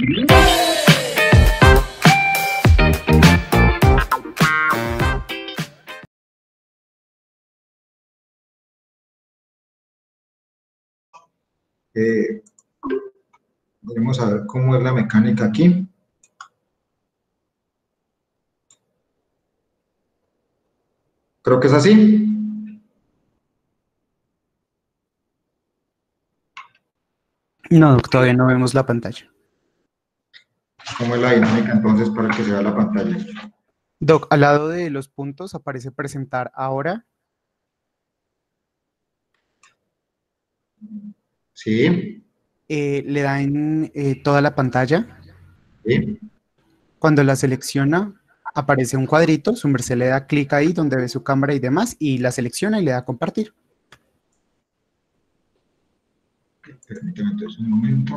Vamos a ver cómo es la mecánica aquí. Creo que es así. No, Doc, todavía no vemos la pantalla. ¿Cómo es la dinámica entonces para que se vea la pantalla? Doc, al lado de los puntos aparece presentar ahora. Sí. Le da en toda la pantalla. Sí. Cuando la selecciona, aparece un cuadrito, su merced le da clic ahí donde ve su cámara y demás, y la selecciona y le da a compartir. Permíteme entonces un momento.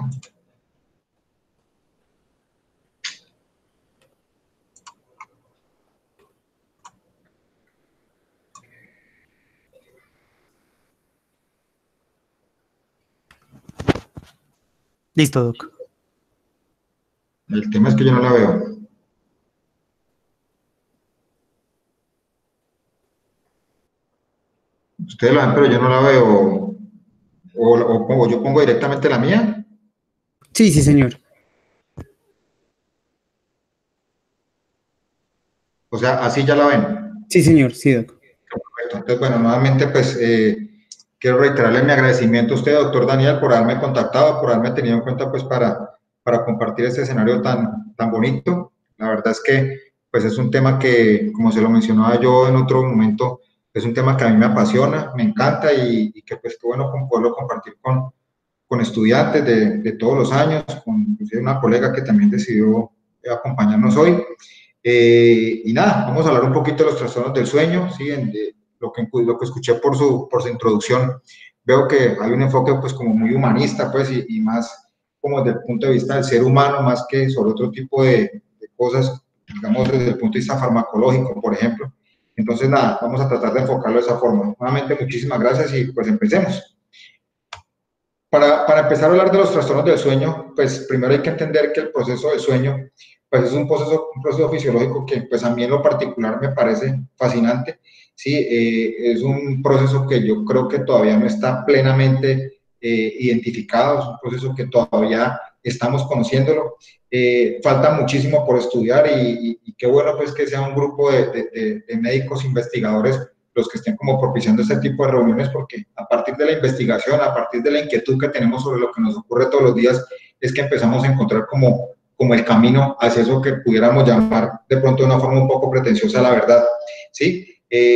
Listo, Doc. El tema es que yo no la veo. Ustedes la ven, pero yo no la veo. O yo pongo directamente la mía. Sí, sí, señor. O sea, así ya la ven. Sí, señor, sí, Doc. Perfecto. Entonces, bueno, nuevamente, pues, quiero reiterarle mi agradecimiento a usted, doctor Daniel, por haberme contactado, por haberme tenido en cuenta, pues, para compartir este escenario tan bonito. La verdad es que, pues, es un tema que, como se lo mencionaba yo en otro momento, es un tema que a mí me apasiona, me encanta y que, pues, qué bueno poderlo compartir con estudiantes de todos los años, con inclusive una colega que también decidió acompañarnos hoy. Y nada, vamos a hablar un poquito de los trastornos del sueño, ¿sí? De lo que escuché por su introducción. Veo que hay un enfoque pues como muy humanista, pues, y más como desde el punto de vista del ser humano, más que sobre otro tipo de cosas, digamos desde el punto de vista farmacológico, por ejemplo. Entonces, nada, vamos a tratar de enfocarlo de esa forma. Nuevamente, muchísimas gracias y pues empecemos. Para empezar a hablar de los trastornos del sueño, pues primero hay que entender que el proceso del sueño, pues es un proceso fisiológico que pues a mí en lo particular me parece fascinante, ¿sí? Es un proceso que yo creo que todavía no está plenamente identificado, es un proceso que todavía estamos conociéndolo, falta muchísimo por estudiar y qué bueno pues que sea un grupo de médicos investigadores los que estén como propiciando este tipo de reuniones, porque a partir de la investigación, a partir de la inquietud que tenemos sobre lo que nos ocurre todos los días, es que empezamos a encontrar como el camino hacia eso que pudiéramos llamar de pronto de una forma un poco pretenciosa la verdad, ¿sí?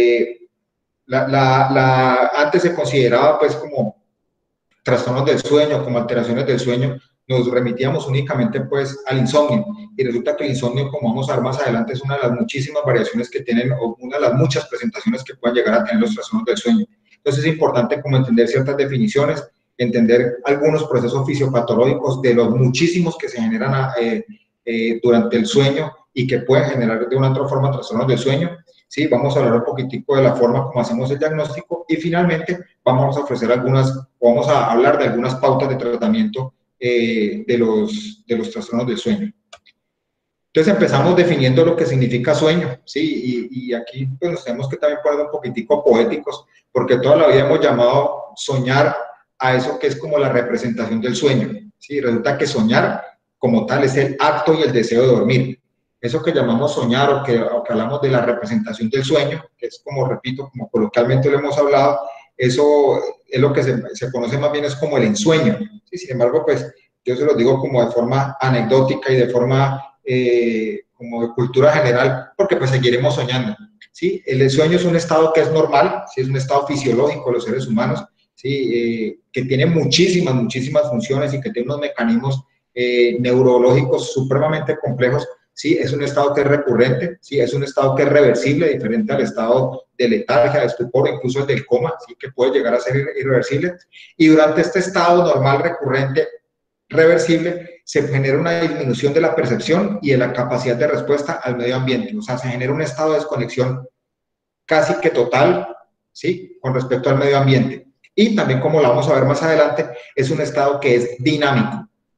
Antes se consideraba pues como trastornos del sueño, como alteraciones del sueño, nos remitíamos únicamente pues al insomnio y resulta que el insomnio, como vamos a ver más adelante, es una de las muchísimas variaciones que tienen o una de las muchas presentaciones que pueden llegar a tener los trastornos del sueño. Entonces es importante como entender ciertas definiciones, entender algunos procesos fisiopatológicos de los muchísimos que se generan durante el sueño y que pueden generar de una u otra forma trastornos del sueño. Sí, vamos a hablar un poquitico de la forma como hacemos el diagnóstico y finalmente vamos a ofrecer vamos a hablar de algunas pautas de tratamiento de los trastornos del sueño. Entonces empezamos definiendo lo que significa sueño, ¿sí? Y aquí pues nos tenemos que también poner un poquitico poéticos, porque toda la vida hemos llamado soñar a eso que es como la representación del sueño, ¿sí? Resulta que soñar como tal es el acto y el deseo de dormir. Eso que llamamos soñar o que hablamos de la representación del sueño, que es como, repito, como coloquialmente lo hemos hablado, eso es lo que se conoce más bien es como el ensueño, ¿sí? Sin embargo, pues yo se lo digo como de forma anecdótica y de forma como de cultura general, porque pues seguiremos soñando, ¿sí? El sueño es un estado que es normal, ¿sí? Es un estado fisiológico de los seres humanos, ¿sí? Que tiene muchísimas funciones y que tiene unos mecanismos neurológicos supremamente complejos, ¿sí? Es un estado que es recurrente, ¿sí? Es un estado que es reversible, diferente al estado de letargia, de estupor, incluso el del coma, ¿sí? Que puede llegar a ser irreversible, y durante este estado normal, recurrente, reversible, se genera una disminución de la percepción y de la capacidad de respuesta al medio ambiente. O sea, se genera un estado de desconexión casi que total, ¿sí? Con respecto al medio ambiente. Y también, como lo vamos a ver más adelante, es un estado que es dinámico.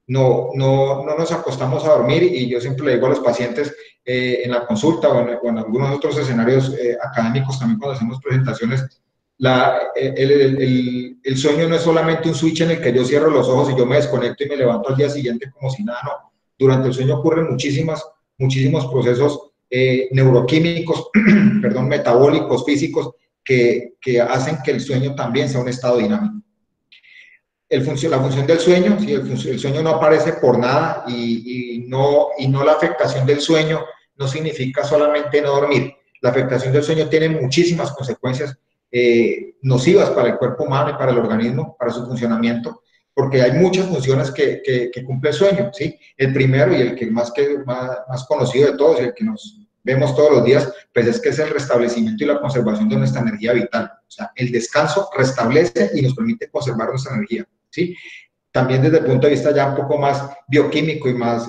no nos acostamos a dormir, y yo siempre le digo a los pacientes en la consulta o en algunos otros escenarios académicos también cuando hacemos presentaciones, el sueño no es solamente un switch en el que yo cierro los ojos y yo me desconecto y me levanto al día siguiente como si nada, no. Durante el sueño ocurren muchísimos procesos neuroquímicos, perdón, metabólicos, físicos, que hacen que el sueño también sea un estado dinámico. La función del sueño, ¿sí? El sueño no aparece por nada, y no la afectación del sueño no significa solamente no dormir. La afectación del sueño tiene muchísimas consecuencias nocivas para el cuerpo humano y para el organismo, para su funcionamiento, porque hay muchas funciones que cumple el sueño, ¿sí? El primero y el que más conocido de todos, y el que nos vemos todos los días, pues es que es el restablecimiento y la conservación de nuestra energía vital. O sea, el descanso restablece y nos permite conservar nuestra energía, ¿sí? También desde el punto de vista ya un poco más bioquímico y más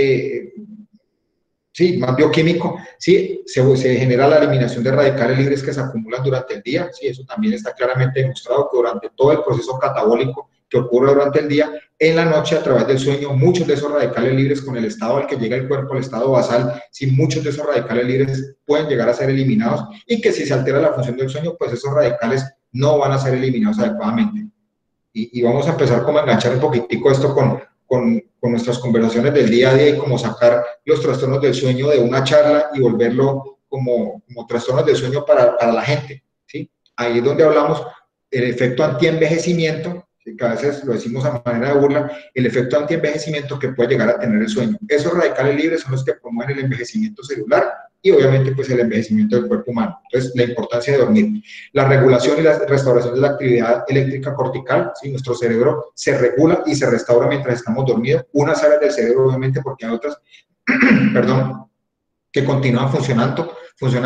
más bioquímico, sí, se genera la eliminación de radicales libres que se acumulan durante el día, sí, eso también está claramente demostrado que durante todo el proceso catabólico que ocurre durante el día, en la noche a través del sueño, muchos de esos radicales libres con el estado al que llega el cuerpo, el estado basal, sí, muchos de esos radicales libres pueden llegar a ser eliminados, y que si se altera la función del sueño, pues esos radicales no van a ser eliminados adecuadamente. Y vamos a empezar como a enganchar un poquitico esto con nuestras conversaciones del día a día, y como sacar los trastornos del sueño de una charla y volverlo como trastornos del sueño para la gente, ¿sí? Ahí es donde hablamos el efecto antienvejecimiento, que a veces lo decimos a manera de burla, el efecto antienvejecimiento que puede llegar a tener el sueño. Esos radicales libres son los que promueven el envejecimiento celular y obviamente pues el envejecimiento del cuerpo humano. Entonces, la importancia de dormir. La regulación y la restauración de la actividad eléctrica cortical, ¿sí? Nuestro cerebro se regula y se restaura mientras estamos dormidos. Unas áreas del cerebro, obviamente, porque hay otras, perdón, que continúan funcionando.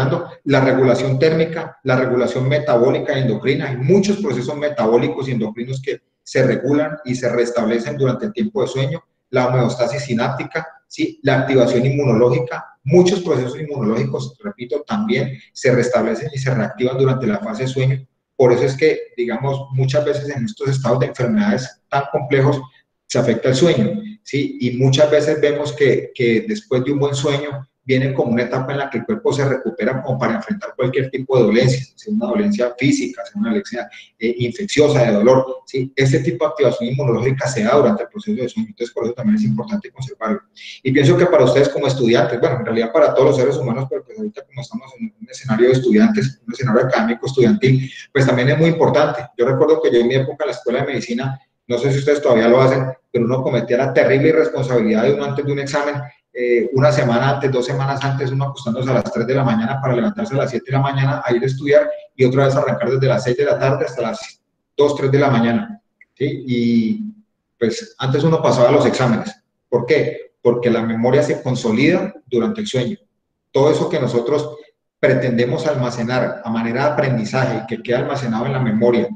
La regulación térmica, la regulación metabólica y endocrina. Hay muchos procesos metabólicos y endocrinos que se regulan y se restablecen durante el tiempo de sueño. La homeostasis sináptica, ¿sí? La activación inmunológica. Muchos procesos inmunológicos, repito, también se restablecen y se reactivan durante la fase de sueño. Por eso es que, digamos, muchas veces en estos estados de enfermedades tan complejos se afecta el sueño, ¿sí? Y muchas veces vemos que después de un buen sueño viene como una etapa en la que el cuerpo se recupera como para enfrentar cualquier tipo de dolencia, sea una dolencia física, sea una dolencia infecciosa, de dolor, ¿sí? Este tipo de activación inmunológica se da durante el proceso de sueño, entonces por eso también es importante conservarlo. Y pienso que para ustedes como estudiantes, bueno, en realidad para todos los seres humanos, pero pues ahorita como estamos en un escenario de estudiantes, un escenario académico estudiantil, pues también es muy importante. Yo recuerdo que yo en mi época en la escuela de medicina, no sé si ustedes todavía lo hacen, pero uno cometía la terrible irresponsabilidad de uno antes de un examen, una semana antes, 2 semanas antes, uno acostándose a las 3 de la mañana para levantarse a las 7 de la mañana a ir a estudiar, y otra vez arrancar desde las 6 de la tarde hasta las 2, 3 de la mañana, ¿sí? Y pues antes uno pasaba los exámenes. ¿Por qué? Porque la memoria se consolida durante el sueño. Todo eso que nosotros pretendemos almacenar a manera de aprendizaje, que queda almacenado en la memoria,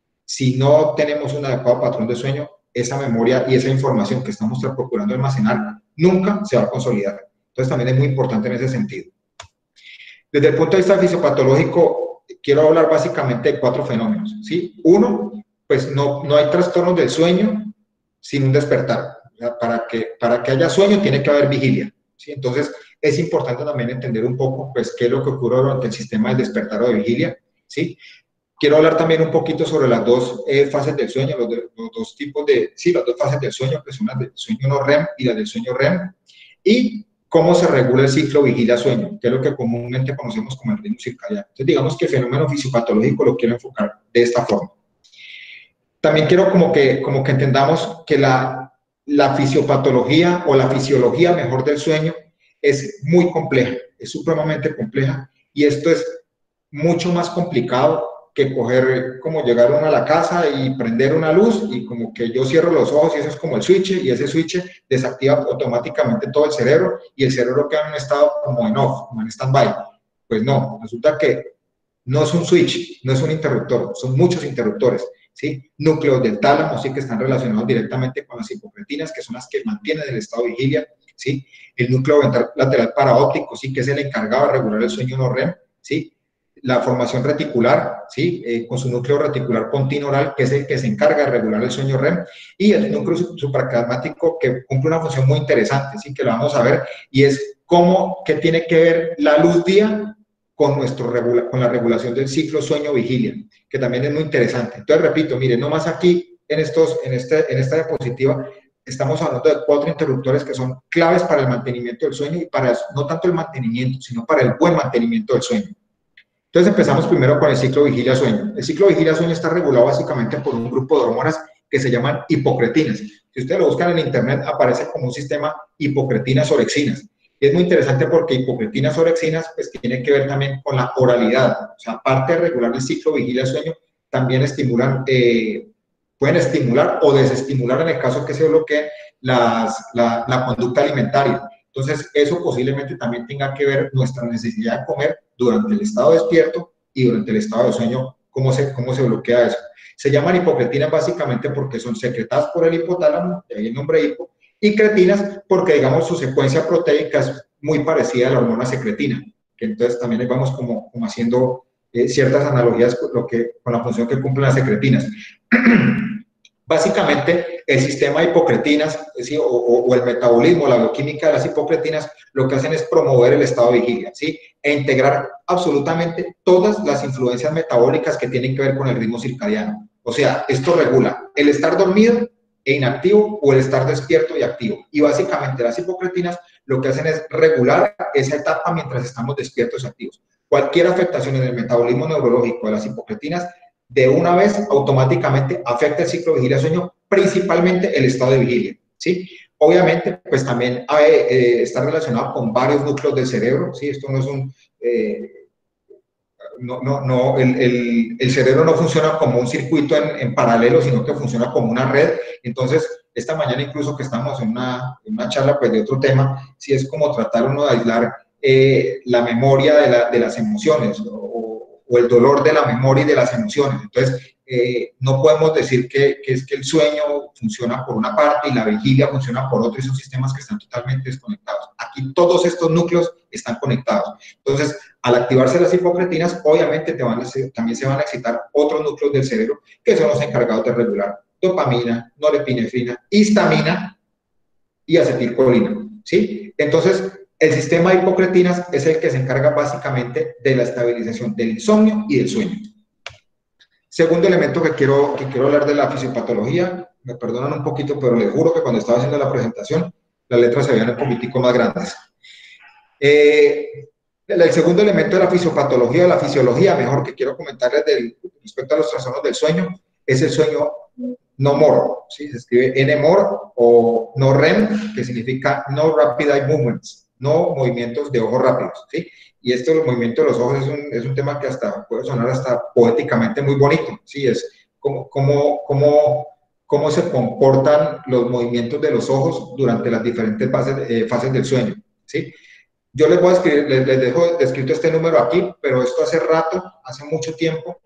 si no tenemos un adecuado patrón de sueño, esa memoria y esa información que estamos procurando almacenar nunca se va a consolidar. Entonces también es muy importante en ese sentido. Desde el punto de vista fisiopatológico, quiero hablar básicamente de 4 fenómenos, ¿sí? Uno, pues no hay trastornos del sueño sin un despertar. O sea, para que haya sueño tiene que haber vigilia, ¿sí? Entonces es importante también entender un poco pues qué es lo que ocurre durante el sistema del despertar o de vigilia, ¿sí? Quiero hablar también un poquito sobre las 2 fases del sueño, los 2 tipos de, sí, las 2 fases del sueño, que son las del sueño no REM y las del sueño REM, y cómo se regula el ciclo vigilia-sueño, que es lo que comúnmente conocemos como el ritmo circadiano. Entonces, digamos que el fenómeno fisiopatológico lo quiero enfocar de esta forma. También quiero como que entendamos que la fisiopatología o la fisiología mejor del sueño es muy compleja, es supremamente compleja, y esto es mucho más complicado que coger, como llegar uno a la casa y prender una luz y como que yo cierro los ojos y eso es como el switch, y ese switch desactiva automáticamente todo el cerebro y el cerebro queda en un estado como en off, como en stand-by. Pues no, resulta que no es un switch, no es un interruptor, son muchos interruptores, ¿sí? Núcleos del tálamo, sí, que están relacionados directamente con las hipocretinas, que son las que mantienen el estado de vigilia, ¿sí? El núcleo ventral lateral paraóptico, sí, que es el encargado de regular el sueño no REM, ¿sí? la formación reticular, ¿sí? Con su núcleo reticular pontineural, que es el que se encarga de regular el sueño REM, y el núcleo supraclasmático, que cumple una función muy interesante, ¿sí? Que lo vamos a ver, y es cómo, qué tiene que ver la luz día con, con la regulación del ciclo sueño-vigilia, que también es muy interesante. Entonces, repito, miren, nomás aquí en esta diapositiva estamos hablando de 4 interruptores que son claves para el mantenimiento del sueño y para no tanto el mantenimiento, sino para el buen mantenimiento del sueño. Entonces empezamos primero con el ciclo vigilia-sueño. El ciclo vigilia-sueño está regulado básicamente por un grupo de hormonas que se llaman hipocretinas. Si ustedes lo buscan en internet, aparece como un sistema hipocretinas-orexinas. Y es muy interesante porque hipocretinas-orexinas pues tiene que ver también con la oralidad. O sea, aparte de regular el ciclo vigilia-sueño, también estimulan, pueden estimular o desestimular en el caso que se bloquee la conducta alimentaria. Entonces, eso posiblemente también tenga que ver nuestra necesidad de comer durante el estado despierto y durante el estado de sueño, cómo se bloquea eso. Se llaman hipocretinas básicamente porque son secretadas por el hipotálamo, de ahí el nombre hipo, y cretinas porque, digamos, su secuencia proteica es muy parecida a la hormona secretina, que entonces también ahí vamos como haciendo ciertas analogías con la función que cumplen las secretinas. Básicamente, el sistema de hipocretinas, ¿sí? o el metabolismo, la bioquímica de las hipocretinas, lo que hacen es promover el estado de vigilia, ¿sí? E integrar absolutamente todas las influencias metabólicas que tienen que ver con el ritmo circadiano. O sea, esto regula el estar dormido e inactivo o el estar despierto y activo. Y básicamente las hipocretinas lo que hacen es regular esa etapa mientras estamos despiertos y activos. Cualquier afectación en el metabolismo neurológico de las hipocretinas de una vez automáticamente afecta el ciclo vigilia-sueño, principalmente el estado de vigilia, ¿sí? Obviamente, pues también está relacionado con varios núcleos del cerebro, ¿sí? Esto no es un... el cerebro no funciona como un circuito en paralelo, sino que funciona como una red. Entonces, esta mañana incluso que estamos en una charla pues, de otro tema, sí es como tratar uno de aislar la memoria de las emociones o el dolor de la memoria y de las emociones. Entonces, no podemos decir que es que el sueño funciona por una parte y la vigilia funciona por otra, y son sistemas que están totalmente desconectados. Aquí todos estos núcleos están conectados. Entonces, al activarse las hipocretinas, obviamente también se van a excitar otros núcleos del cerebro que son los encargados de regular dopamina, norepinefrina, histamina y acetilcolina, ¿sí? Entonces, el sistema de hipocretinas es el que se encarga básicamente de la estabilización del insomnio y del sueño. Segundo elemento que quiero hablar de la fisiopatología, me perdonan un poquito, pero les juro que cuando estaba haciendo la presentación, las letras se veían un poquitico más grandes. El segundo elemento de la fisiopatología, de la fisiología, mejor que quiero comentarles respecto a los trastornos del sueño, es el sueño no MOR, ¿sí? Se escribe NMOR o no REM, que significa No Rapid Eye Movements, no movimientos de ojos rápidos, ¿sí? Y esto, los movimientos de los ojos, es un tema que hasta puede sonar hasta poéticamente muy bonito, ¿sí? Es cómo se comportan los movimientos de los ojos durante las diferentes fases del sueño, ¿sí? Yo les voy a escribir, les dejo descrito este número aquí, pero esto hace rato, hace mucho tiempo,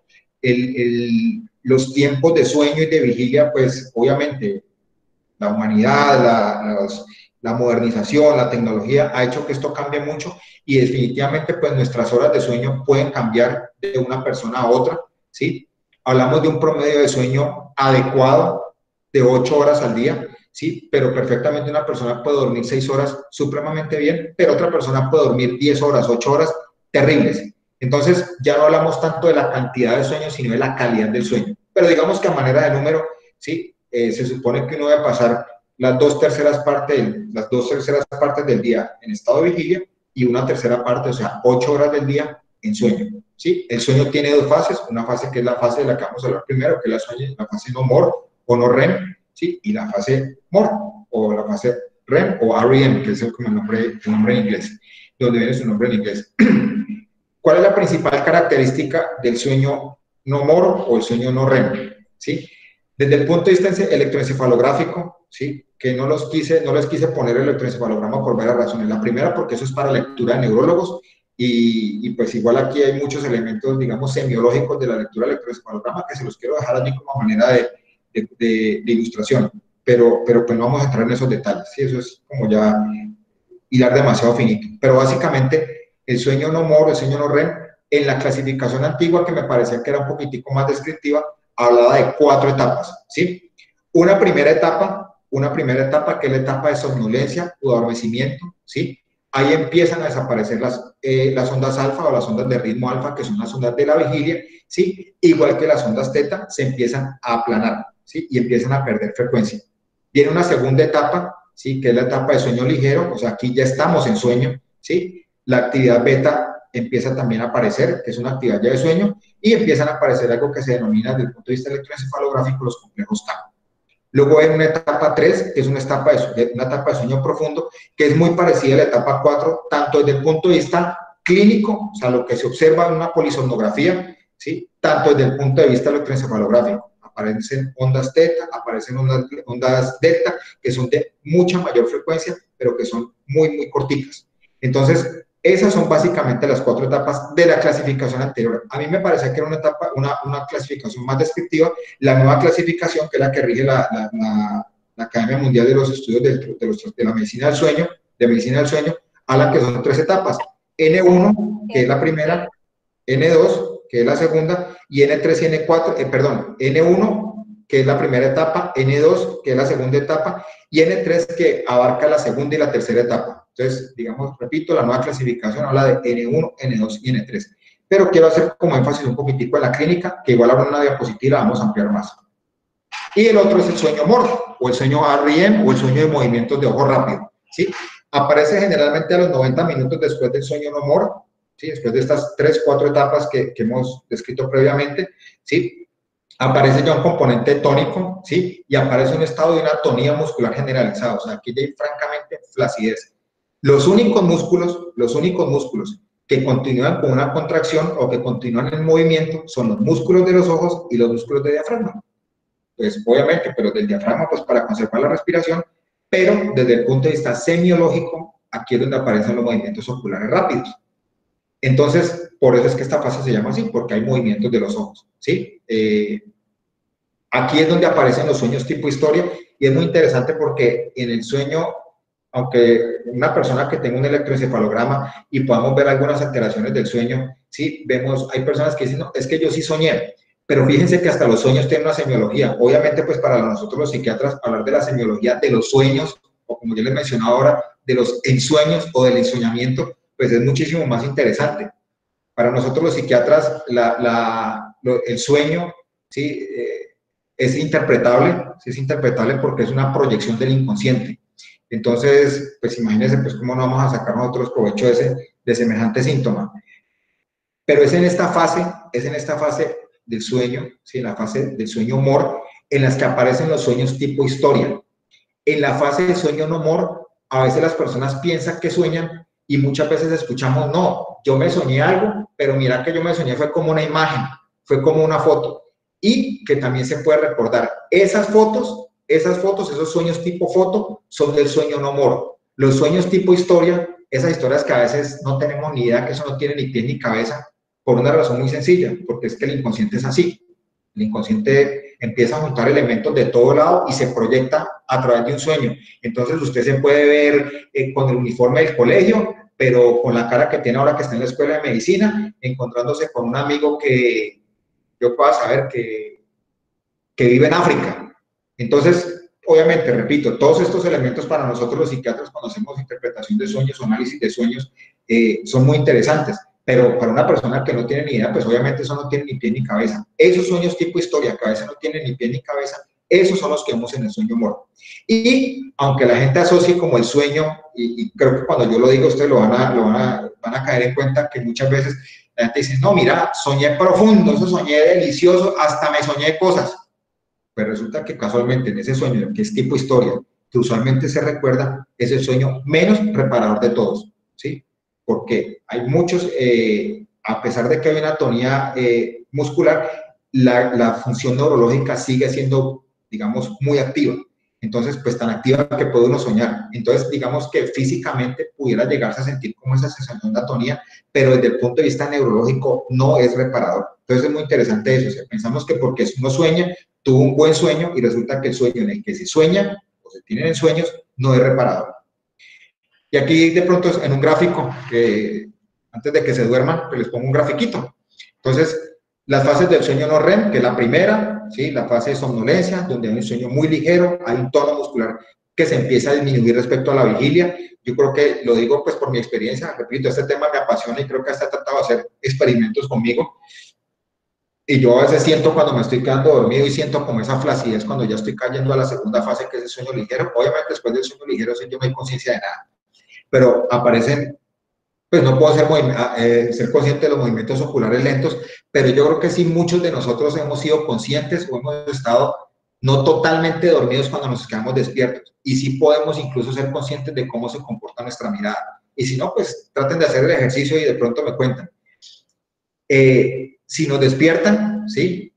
los tiempos de sueño y de vigilia, pues obviamente la humanidad, la modernización, la tecnología ha hecho que esto cambie mucho y definitivamente pues nuestras horas de sueño pueden cambiar de una persona a otra, ¿sí? Hablamos de un promedio de sueño adecuado de 8 horas al día, ¿sí? Pero perfectamente una persona puede dormir 6 horas supremamente bien, pero otra persona puede dormir 10 horas, 8 horas terribles. Entonces, ya no hablamos tanto de la cantidad de sueño, sino de la calidad del sueño. Pero digamos que a manera de número, ¿sí? Se supone que uno debe pasar las dos terceras partes del día en estado de vigilia y una tercera parte, o sea, 8 horas del día en sueño, ¿sí? El sueño tiene dos fases, una fase que es la fase de la que vamos a hablar primero, que es la fase no MOR o no REM, ¿sí? Y la fase MOR o la fase REM o REM, que es el nombre en inglés, de donde viene su nombre en inglés. ¿Cuál es la principal característica del sueño no MOR o el sueño no REM? ¿Sí? Desde el punto de vista electroencefalográfico, ¿sí? Que no les quise poner el electroencefalograma por varias razones. La primera, porque eso es para lectura de neurólogos y pues igual aquí hay muchos elementos, digamos, semiológicos de la lectura del electroencefalograma que se los quiero dejar allí como manera de ilustración. Pero pues no vamos a entrar en esos detalles, ¿sí? Eso es como ya hilar demasiado finito. Pero básicamente el sueño no MOR, el sueño no REM, En la clasificación antigua, que me parecía que era un poquitico más descriptiva, hablaba de 4 etapas, ¿sí? Una primera etapa que es la etapa de somnolencia o adormecimiento, ¿sí? Ahí empiezan a desaparecer las ondas alfa o las ondas de ritmo alfa, que son las ondas de la vigilia, ¿sí? Igual que las ondas teta, se empiezan a aplanar, ¿sí? Y empiezan a perder frecuencia. Viene una segunda etapa, ¿sí? Que es la etapa de sueño ligero, o sea, aquí ya estamos en sueño, ¿sí? La actividad beta empieza también a aparecer, que es una actividad ya de sueño, y empiezan a aparecer algo que se denomina desde el punto de vista electroencefalográfico los complejos K. Luego hay una etapa 3, que es una etapa de sueño profundo, que es muy parecida a la etapa 4, tanto desde el punto de vista clínico, o sea, lo que se observa en una polisomnografía, ¿sí? Tanto desde el punto de vista electroencefalográfico. Aparecen ondas teta, aparecen ondas delta, que son de mucha mayor frecuencia, pero que son muy, muy corticas. Entonces, esas son básicamente las 4 etapas de la clasificación anterior. A mí me parece que era una clasificación más descriptiva. La nueva clasificación, que es la que rige la Academia Mundial de los Estudios de la Medicina del Sueño, habla que son 3 etapas. N1, que es la primera, N2, que es la segunda, y N3 y N4, N1, que es la primera etapa, N2, que es la segunda etapa, y N3, que abarca la segunda y la tercera etapa. Entonces, digamos, repito, la nueva clasificación habla de N1, N2 y N3. Pero quiero hacer como énfasis un poquitico en la clínica, que igual ahora en una diapositiva vamos a ampliar más. Y el otro es el sueño MOR, o el sueño REM, o el sueño de movimientos de ojo rápido, ¿sí? Aparece generalmente a los 90 minutos después del sueño no MOR, ¿sí? Después de estas 3, 4 etapas que hemos descrito previamente, ¿sí? Aparece ya un componente tónico, ¿sí? Y aparece un estado de una atonía muscular generalizada, o sea, aquí ya hay francamente flacidez. Los únicos músculos que continúan con una contracción o que continúan en movimiento son los músculos de los ojos y los músculos de diafragma. Pues obviamente, pero del diafragma pues para conservar la respiración, pero desde el punto de vista semiológico, aquí es donde aparecen los movimientos oculares rápidos. Entonces, por eso es que esta fase se llama así, porque hay movimientos de los ojos, ¿sí? Aquí es donde aparecen los sueños tipo historia, y es muy interesante porque en el sueño, aunque una persona que tenga un electroencefalograma y podamos ver algunas alteraciones del sueño, sí, vemos, hay personas que dicen, no, es que yo sí soñé, pero fíjense que hasta los sueños tienen una semiología. Obviamente, pues para nosotros los psiquiatras, hablar de la semiología de los sueños, o como yo les mencionaba ahora, de los ensueños o del ensoñamiento, pues es muchísimo más interesante. Para nosotros los psiquiatras, el sueño, ¿sí? Es interpretable porque es una proyección del inconsciente. Entonces, pues imagínense, pues cómo no vamos a sacar nosotros provecho de semejante síntoma. Pero es en esta fase del sueño, ¿sí? En la fase del sueño MOR, en las que aparecen los sueños tipo historia. En la fase del sueño no MOR, a veces las personas piensan que sueñan y muchas veces escuchamos, no, yo me soñé algo, pero mira que yo me soñé fue como una imagen, fue como una foto. Y que también se puede recordar, esas fotos, esos sueños tipo foto, son del sueño no MOR. Los sueños tipo historia, esas historias que a veces no tenemos ni idea, que eso no tiene ni pie ni cabeza, por una razón muy sencilla, porque es que el inconsciente es así. El inconsciente empieza a juntar elementos de todo lado y se proyecta a través de un sueño. Entonces usted se puede ver con el uniforme del colegio, pero con la cara que tiene ahora que está en la escuela de medicina, encontrándose con un amigo que yo pueda saber que vive en África. Entonces, obviamente, repito, todos estos elementos para nosotros los psiquiatras cuando hacemos interpretación de sueños o análisis de sueños son muy interesantes, pero para una persona que no tiene ni idea, pues obviamente eso no tiene ni pie ni cabeza. Esos sueños tipo historia, que a veces no tienen ni pie ni cabeza, esos son los que vemos en el sueño MOR. Y aunque la gente asocie como el sueño, y creo que cuando yo lo digo, ustedes van a caer en cuenta que muchas veces la gente dice, no, mira, soñé profundo, eso soñé delicioso, hasta me soñé cosas. Pues resulta que casualmente en ese sueño, que es tipo historia, que usualmente se recuerda, es el sueño menos reparador de todos, ¿sí? Porque hay muchos, a pesar de que hay una atonía muscular, la función neurológica sigue siendo, digamos, muy activa. Entonces, pues tan activa que puede uno soñar. Entonces, digamos que físicamente pudiera llegarse a sentir como esa sensación de atonía, pero desde el punto de vista neurológico no es reparador. Entonces, es muy interesante eso. O sea, pensamos que porque uno sueña, tuvo un buen sueño y resulta que el sueño en el que se sueña o se tienen sueños no es reparador. Y aquí de pronto en un gráfico que antes de que se duerman, pues les pongo un grafiquito. Entonces, las fases del sueño no REM, que es la primera, ¿sí? La fase de somnolencia, donde hay un sueño muy ligero, hay un tono muscular que se empieza a disminuir respecto a la vigilia. Yo creo que lo digo pues por mi experiencia, repito, este tema me apasiona y creo que hasta he tratado de hacer experimentos conmigo. Y yo a veces siento cuando me estoy quedando dormido y siento como esa flacidez cuando ya estoy cayendo a la segunda fase, que es el sueño ligero. Obviamente después del sueño ligero yo no hay conciencia de nada, pero aparecen, pues no puedo ser consciente de los movimientos oculares lentos, pero yo creo que sí muchos de nosotros hemos sido conscientes o hemos estado no totalmente dormidos cuando nos quedamos despiertos. Y sí podemos incluso ser conscientes de cómo se comporta nuestra mirada. Y si no, pues traten de hacer el ejercicio y de pronto me cuentan. Si nos despiertan, ¿sí?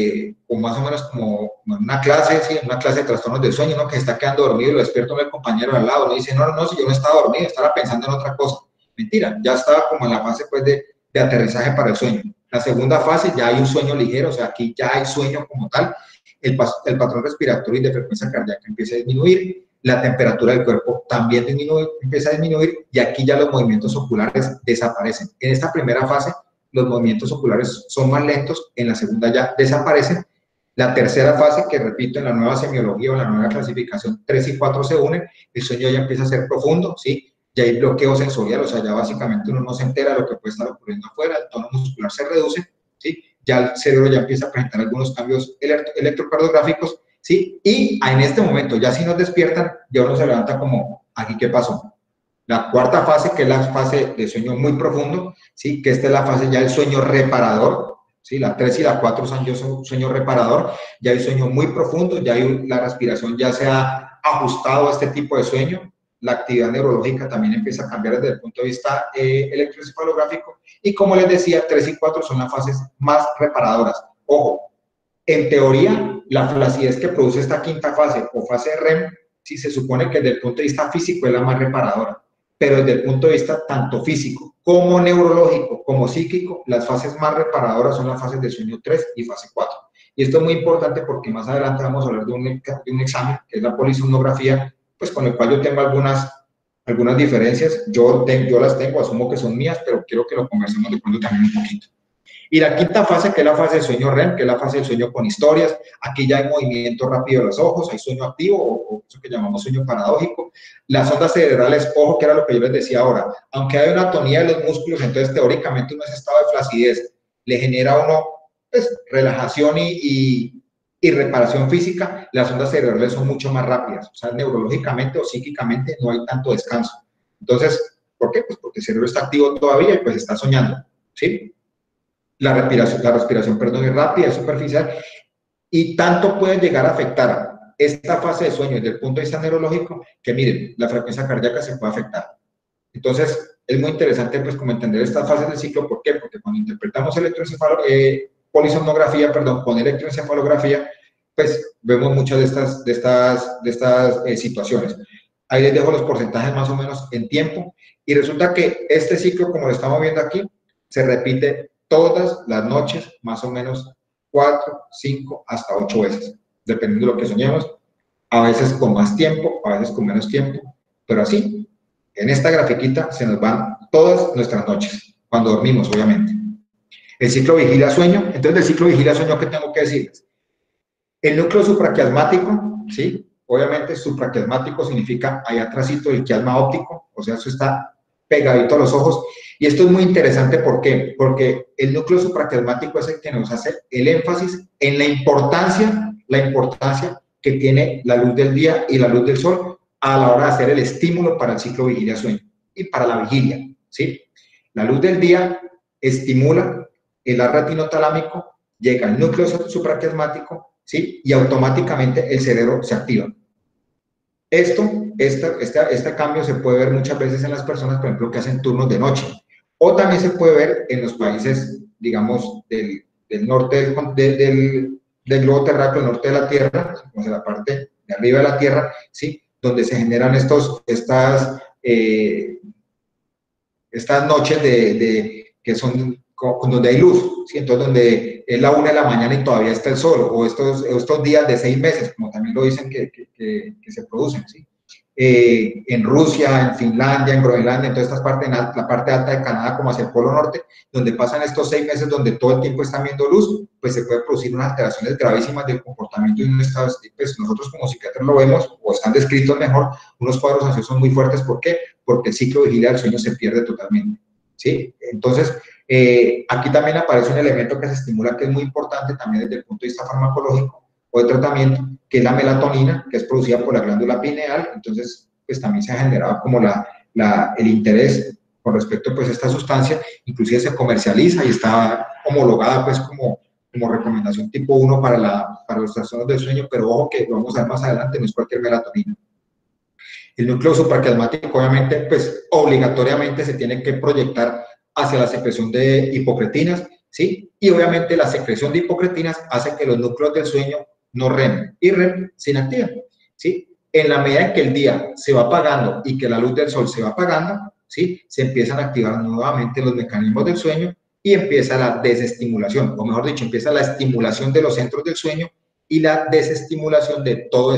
O más o menos como una clase, ¿sí? Una clase de trastornos del sueño, uno que está quedando dormido y lo despierta el compañero al lado, le dice, no, si yo no estaba dormido, estaba pensando en otra cosa. Mentira, ya estaba como en la fase pues, de aterrizaje para el sueño. La segunda fase ya hay un sueño ligero, o sea, aquí ya hay sueño como tal, el patrón respiratorio y de frecuencia cardíaca empieza a disminuir, la temperatura del cuerpo también empieza a disminuir y aquí ya los movimientos oculares desaparecen. En esta primera fase, los movimientos oculares son más lentos, en la segunda ya desaparecen. La tercera fase, que repito, en la nueva semiología o en la nueva clasificación 3 y 4 se unen, el sueño ya empieza a ser profundo, ¿sí? Ya hay bloqueo sensorial, o sea, ya básicamente uno no se entera de lo que puede estar ocurriendo afuera, el tono muscular se reduce, ¿sí? Ya el cerebro ya empieza a presentar algunos cambios electrocardiográficos, ¿sí? Y en este momento, ya si nos despiertan, ya uno se levanta como, ¿aquí qué pasó? La cuarta fase, que es la fase de sueño muy profundo, ¿sí? Que esta es la fase ya del sueño reparador, ¿sí? La 3 y la 4 son sueño reparador, ya hay sueño muy profundo, ya hay la respiración ya se ha ajustado a este tipo de sueño, la actividad neurológica también empieza a cambiar desde el punto de vista electroencefalográfico, y como les decía, 3 y 4 son las fases más reparadoras. Ojo, en teoría, la flacidez que produce esta quinta fase o fase REM, sí se supone que desde el punto de vista físico es la más reparadora, pero desde el punto de vista tanto físico como neurológico, como psíquico, las fases más reparadoras son las fases de sueño 3 y fase 4. Y esto es muy importante porque más adelante vamos a hablar de un examen, que es la polisomnografía, pues con el cual yo tengo algunas diferencias, yo las tengo, asumo que son mías, pero quiero que lo conversemos de pronto también un poquito. Y la quinta fase, que es la fase del sueño REM, que es la fase del sueño con historias, aquí ya hay movimiento rápido de los ojos, hay sueño activo, o eso que llamamos sueño paradójico. Las ondas cerebrales, ojo, que era lo que yo les decía ahora, aunque hay una atonía de los músculos, entonces teóricamente uno es estado de flacidez, le genera a uno pues, relajación y reparación física, las ondas cerebrales son mucho más rápidas, o sea, neurológicamente o psíquicamente no hay tanto descanso. Entonces, ¿por qué? Pues porque el cerebro está activo todavía y pues está soñando, ¿sí? La respiración, perdón, es rápida, es superficial, y tanto puede llegar a afectar esta fase de sueño desde el punto de vista neurológico, que miren, la frecuencia cardíaca se puede afectar. Entonces, es muy interesante, pues, como entender estas fases del ciclo. ¿Por qué? Porque cuando interpretamos polisomnografía, perdón, con electroencefalografía, pues, vemos muchas de estas situaciones. Ahí les dejo los porcentajes más o menos en tiempo, y resulta que este ciclo, como lo estamos viendo aquí, se repite todas las noches, más o menos 4, 5, hasta 8 veces, dependiendo de lo que soñemos, a veces con más tiempo, a veces con menos tiempo, pero así, en esta grafiquita se nos van todas nuestras noches, cuando dormimos, obviamente. El ciclo vigilia-sueño, entonces del ciclo vigilia-sueño, ¿qué tengo que decirles? El núcleo supraquiasmático, ¿sí? Obviamente supraquiasmático significa allá atrásito el quiasma óptico, o sea, eso está pegadito a los ojos. Y esto es muy interesante, ¿por qué? Porque el núcleo supraquiasmático es el que nos hace el énfasis en la importancia que tiene la luz del día y la luz del sol a la hora de hacer el estímulo para el ciclo vigilia-sueño y para la vigilia, ¿sí? La luz del día estimula el haz retinotalámico, llega al núcleo supraquiasmático, ¿sí? Y automáticamente el cerebro se activa. Este cambio se puede ver muchas veces en las personas, por ejemplo, que hacen turnos de noche, o también se puede ver en los países, digamos, del norte del globo terráqueo, el norte de la Tierra, o sea, la parte de arriba de la Tierra, ¿sí? Donde se generan estas noches que son donde hay luz, ¿sí? Entonces donde es la 1 de la mañana y todavía está el sol, o estos días de 6 meses, como también lo dicen que se producen, ¿sí? en Rusia, en Finlandia, en Groenlandia, en todas estas partes, en la parte alta de Canadá, como hacia el Polo Norte, donde pasan estos 6 meses donde todo el tiempo están viendo luz, pues se puede producir unas alteraciones gravísimas del comportamiento y un estado, pues nosotros como psiquiatras lo vemos, o están descritos mejor, unos cuadros ansiosos muy fuertes. ¿Por qué? Porque el ciclo de vigilia del sueño se pierde totalmente, ¿sí? Entonces, aquí también aparece un elemento que se estimula, que es muy importante también desde el punto de vista farmacológico o de tratamiento, que es la melatonina, que es producida por la glándula pineal. Entonces, pues también se ha generado como el interés con respecto pues a esta sustancia, inclusive se comercializa y está homologada pues como recomendación tipo 1 para los trastornos del sueño, pero ojo que lo vamos a ver más adelante, no es cualquier melatonina. El núcleo supraquiasmático obviamente pues obligatoriamente se tiene que proyectar hacia la secreción de hipocretinas, ¿sí? Y obviamente la secreción de hipocretinas hace que los núcleos del sueño no REM y REM se inactivan, ¿sí? En la medida en que el día se va apagando y que la luz del sol se va apagando, ¿sí? Se empiezan a activar nuevamente los mecanismos del sueño y empieza la desestimulación, o mejor dicho, empieza la estimulación de los centros del sueño y la desestimulación de todo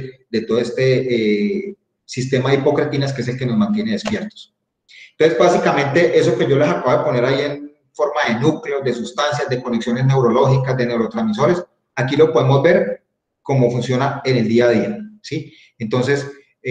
este sistema de hipocretinas, que es el que nos mantiene despiertos. Entonces, básicamente, eso que yo les acabo de poner ahí en forma de núcleos, de sustancias, de conexiones neurológicas, de neurotransmisores, aquí lo podemos ver cómo funciona en el día a día, ¿sí? Entonces,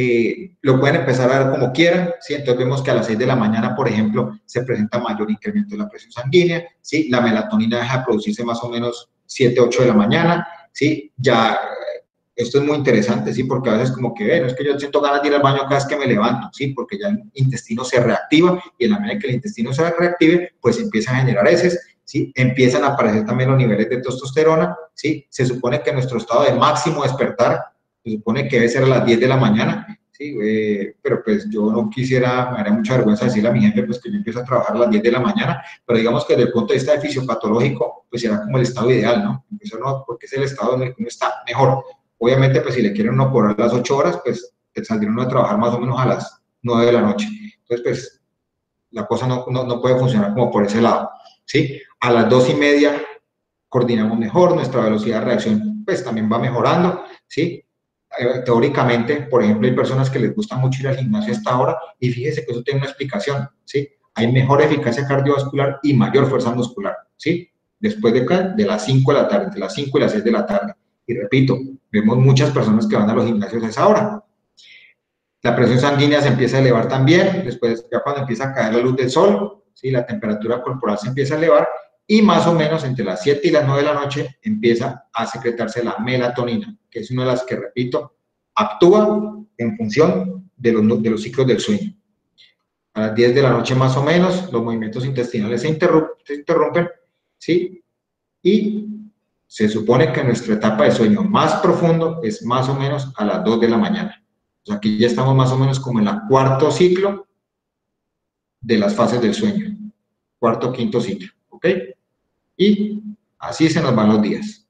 lo pueden empezar a ver como quieran, ¿sí? Entonces vemos que a las 6 de la mañana, por ejemplo, se presenta mayor incremento de la presión sanguínea, ¿sí? La melatonina deja de producirse más o menos 7, 8 de la mañana, ¿sí? Ya, esto es muy interesante, ¿sí? Porque a veces como que, no es que yo siento ganas de ir al baño cada vez que me levanto, ¿sí? Porque ya el intestino se reactiva y en la medida que el intestino se reactive, pues empieza a generar heces, ¿sí? Empiezan a aparecer también los niveles de testosterona, ¿sí? Se supone que nuestro estado de máximo despertar, se supone que debe ser a las 10 de la mañana, ¿sí? Pero pues yo no quisiera, me haría mucha vergüenza decirle a mi gente pues que yo empiezo a trabajar a las 10 de la mañana, pero digamos que desde el punto de vista de fisiopatológico, pues será como el estado ideal, ¿no? Eso no, porque es el estado en el que uno está mejor. Obviamente, pues si le quieren uno cobrar las 8 horas, pues saldría uno a trabajar más o menos a las 9 de la noche. Entonces, pues la cosa no puede funcionar como por ese lado, ¿sí? A las 2:30 coordinamos mejor, nuestra velocidad de reacción pues también va mejorando, ¿sí? Teóricamente, por ejemplo, hay personas que les gusta mucho ir al gimnasio a esta hora y fíjese que eso tiene una explicación, ¿sí? Hay mejor eficacia cardiovascular y mayor fuerza muscular, ¿sí? Después de las 5 de la tarde, entre las 5 y las 6 de la tarde. Y repito, vemos muchas personas que van a los gimnasios a esa hora. La presión sanguínea se empieza a elevar también, después ya cuando empieza a caer la luz del sol, ¿sí? La temperatura corporal se empieza a elevar y más o menos entre las 7 y las 9 de la noche empieza a secretarse la melatonina, que es una de las que, repito, actúa en función de los ciclos del sueño. A las 10 de la noche más o menos, los movimientos intestinales se interrumpen, ¿sí? Y se supone que nuestra etapa de sueño más profundo es más o menos a las 2 de la mañana. O sea, aquí ya estamos más o menos como en el cuarto ciclo de las fases del sueño. Cuarto, quinto ciclo, ¿ok? Y así se nos van los días.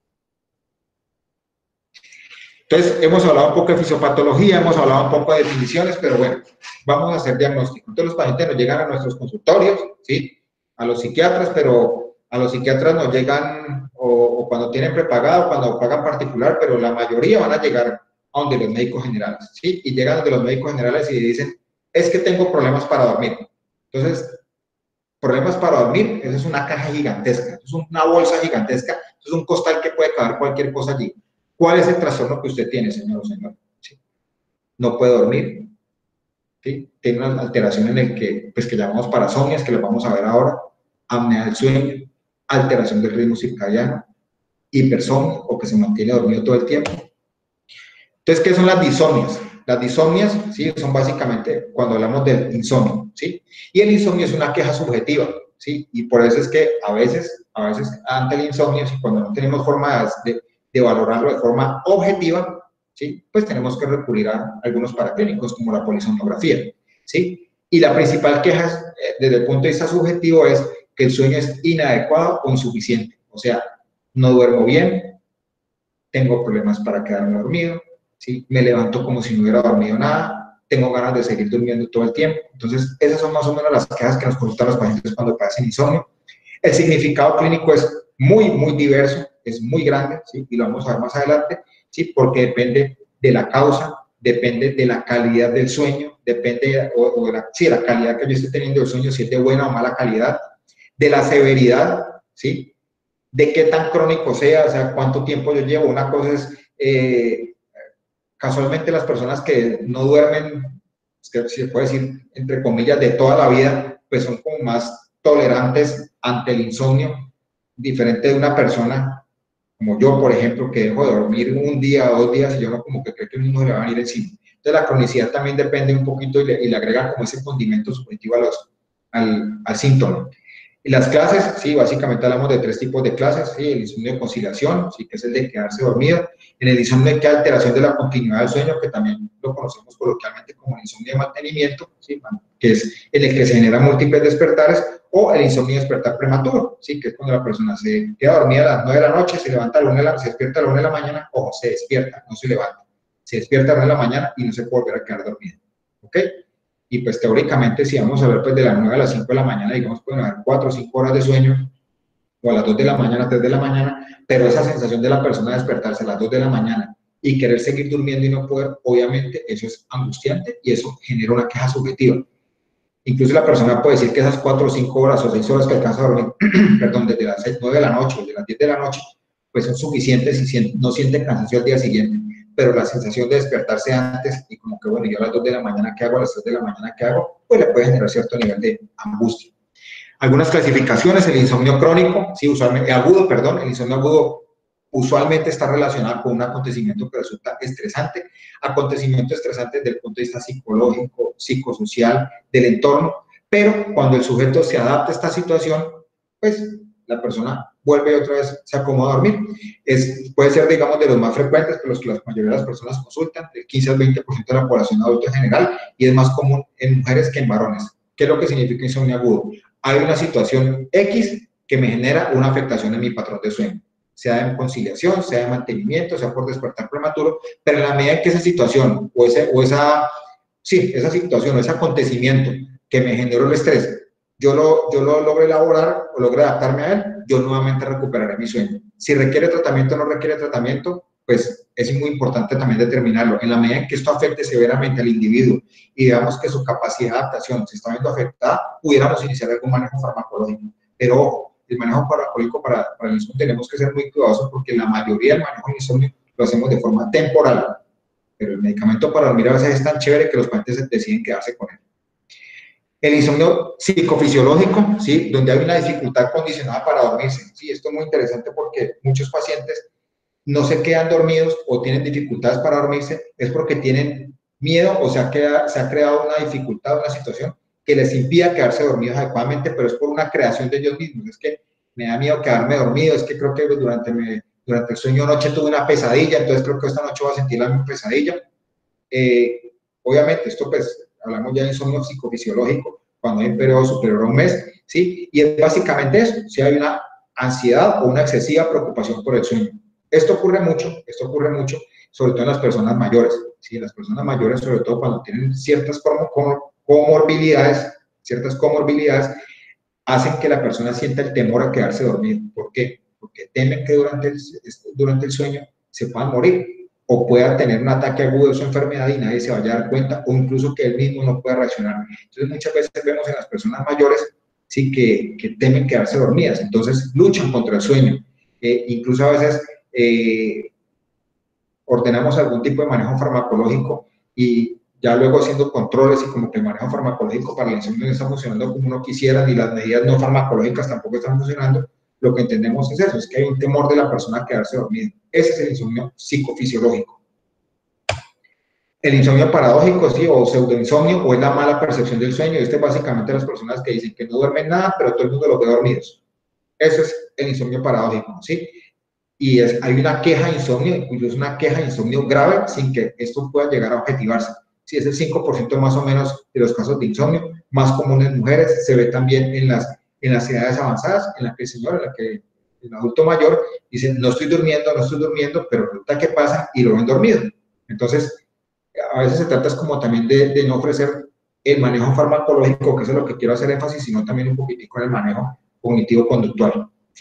Entonces, hemos hablado un poco de fisiopatología, hemos hablado un poco de definiciones, pero bueno, vamos a hacer diagnóstico. Entonces, los pacientes nos llegan a nuestros consultorios, ¿sí? A los psiquiatras, pero a los psiquiatras nos llegan o cuando tienen prepagado, cuando pagan particular, pero la mayoría van a llegar a donde los médicos generales, ¿sí? Y llegan donde los médicos generales y dicen, es que tengo problemas para dormir. Entonces, problemas para dormir, eso es una caja gigantesca, eso es una bolsa gigantesca, eso es un costal que puede caber cualquier cosa allí. ¿Cuál es el trastorno que usted tiene, señor o señor? ¿Sí? No puede dormir, ¿sí? Tiene una alteración en el que, pues, que llamamos parasomnias, que lo vamos a ver ahora, apnea del sueño, alteración del ritmo circadiano, hipersomnio, o que se mantiene dormido todo el tiempo. Entonces, ¿qué son las disomnias? Las disomnias, ¿sí? Son básicamente cuando hablamos del insomnio, ¿sí? Y el insomnio es una queja subjetiva, ¿sí? Y por eso es que a veces ante el insomnio, ¿sí? Cuando no tenemos forma de valorarlo de forma objetiva, ¿sí? Pues tenemos que recurrir a algunos paraclínicos como la polisomnografía, ¿sí? Y la principal queja desde el punto de vista subjetivo es que el sueño es inadecuado o insuficiente, o sea, no duermo bien, tengo problemas para quedarme dormido, ¿sí? Me levanto como si no hubiera dormido nada, tengo ganas de seguir durmiendo todo el tiempo. Entonces, esas son más o menos las quejas que nos consultan los pacientes cuando padecen insomnio. El significado clínico es muy, muy diverso, es muy grande, ¿sí? Y lo vamos a ver más adelante, ¿sí? Porque depende de la causa, depende de la calidad del sueño, depende sí, la calidad que yo esté teniendo del sueño, si es de buena o mala calidad, de la severidad, ¿sí? De qué tan crónico sea, o sea, cuánto tiempo yo llevo. Una cosa es, casualmente las personas que no duermen, que se puede decir, entre comillas, de toda la vida, pues son como más tolerantes ante el insomnio, diferente de una persona como yo, por ejemplo, que dejo de dormir un día o 2 días y yo no como que creo que el mundo se le va a venir encima. Entonces la cronicidad también depende un poquito y le agrega como ese condimento subjetivo al síntoma. Y las clases, sí, básicamente hablamos de 3 tipos de clases, sí, el insomnio de conciliación, sí, que es el de quedarse dormido, en el insomnio de que alteración de la continuidad del sueño, que también lo conocemos coloquialmente como el insomnio de mantenimiento, sí, que es en el que se generan múltiples despertares, o el insomnio de despertar prematuro, sí, que es cuando la persona se queda dormida a las 9 de la noche, se levanta se despierta a las 1 de la mañana, o se despierta, no se levanta, se despierta a las 1 de la mañana y no se puede volver a quedar dormido, ¿ok? Y pues teóricamente si vamos a ver pues de las 9 a las 5 de la mañana, digamos, pueden haber 4 o 5 horas de sueño, o a las 2 de la mañana, 3 de la mañana, pero esa sensación de la persona de despertarse a las 2 de la mañana y querer seguir durmiendo y no poder, obviamente eso es angustiante y eso genera una queja subjetiva. Incluso la persona puede decir que esas 4 o 5 horas o 6 horas que alcanza a dormir, perdón, desde las 9 de la noche o de las 10 de la noche, pues son suficientes y no sienten cansancio al día siguiente. Pero la sensación de despertarse antes y como que, bueno, yo a las 2 de la mañana, ¿qué hago? A las 3 de la mañana, ¿qué hago? Pues le puede generar cierto nivel de angustia. Algunas clasificaciones, el insomnio crónico, sí, usualmente, agudo, perdón, el insomnio agudo usualmente está relacionado con un acontecimiento que resulta estresante, acontecimiento estresante desde el punto de vista psicológico, psicosocial, del entorno, pero cuando el sujeto se adapta a esta situación, pues la persona vuelve otra vez, se acomoda a dormir. Puede ser, digamos, de los más frecuentes, que los que la mayoría de las personas consultan, del 15 al 20% de la población adulta en general, y es más común en mujeres que en varones. ¿Qué es lo que significa insomnio agudo? Hay una situación X que me genera una afectación en mi patrón de sueño, sea de conciliación, sea de mantenimiento, sea por despertar prematuro, pero en la medida en que esa situación esa situación o ese acontecimiento que me generó el estrés, yo lo logro elaborar o logro adaptarme a él, yo nuevamente recuperaré mi sueño. Si requiere tratamiento o no requiere tratamiento, pues es muy importante también determinarlo. En la medida en que esto afecte severamente al individuo y veamos que su capacidad de adaptación se está viendo afectada, pudiéramos iniciar algún manejo farmacológico. Pero ojo, el manejo farmacológico para el insomnio tenemos que ser muy cuidadosos porque la mayoría del manejo del insomnio lo hacemos de forma temporal. Pero el medicamento para dormir a veces es tan chévere que los pacientes deciden quedarse con él. El insomnio psicofisiológico, ¿sí? Donde hay una dificultad condicionada para dormirse. Sí, esto es muy interesante porque muchos pacientes no se quedan dormidos o tienen dificultades para dormirse, es porque tienen miedo o se ha creado una dificultad, una situación que les impida quedarse dormidos adecuadamente, pero es por una creación de ellos mismos. Es que me da miedo quedarme dormido, es que creo que durante el sueño anoche tuve una pesadilla, entonces creo que esta noche voy a sentir la misma pesadilla. Obviamente, esto pues, hablamos ya de insomnio psicofisiológico, cuando hay un periodo superior a un mes, ¿sí? Y es básicamente eso, si hay una ansiedad o una excesiva preocupación por el sueño. Esto ocurre mucho, sobre todo en las personas mayores, ¿sí? Las personas mayores, sobre todo cuando tienen ciertas comorbilidades, hacen que la persona sienta el temor a quedarse dormido. ¿Por qué? Porque temen que durante el sueño se puedan morir o pueda tener un ataque agudo de su enfermedad y nadie se vaya a dar cuenta, o incluso que él mismo no pueda reaccionar. Entonces muchas veces vemos en las personas mayores, sí, que temen quedarse dormidas, entonces luchan contra el sueño. Incluso a veces ordenamos algún tipo de manejo farmacológico y ya luego haciendo controles y como que el manejo farmacológico para el insomnio no está funcionando como uno quisiera, ni las medidas no farmacológicas tampoco están funcionando, lo que entendemos es eso, es que hay un temor de la persona a quedarse dormida. Ese es el insomnio psicofisiológico. El insomnio paradójico, sí, o pseudoinsomnio, o es la mala percepción del sueño. Este es básicamente las personas que dicen que no duermen nada, pero todo el mundo los ve dormidos. Eso es el insomnio paradójico, ¿sí? Y hay una queja de insomnio, incluso una queja de insomnio grave, sin que esto pueda llegar a objetivarse. Sí, es el 5% más o menos de los casos de insomnio, más común en mujeres, se ve también en las edades avanzadas, en la que el señor, en la que el adulto mayor dice, no estoy durmiendo, pero resulta que pasa y lo ven dormido. Entonces, a veces se trata como también de no ofrecer el manejo farmacológico, que eso es lo que quiero hacer énfasis, sino también un poquitico en el manejo cognitivo-conductual.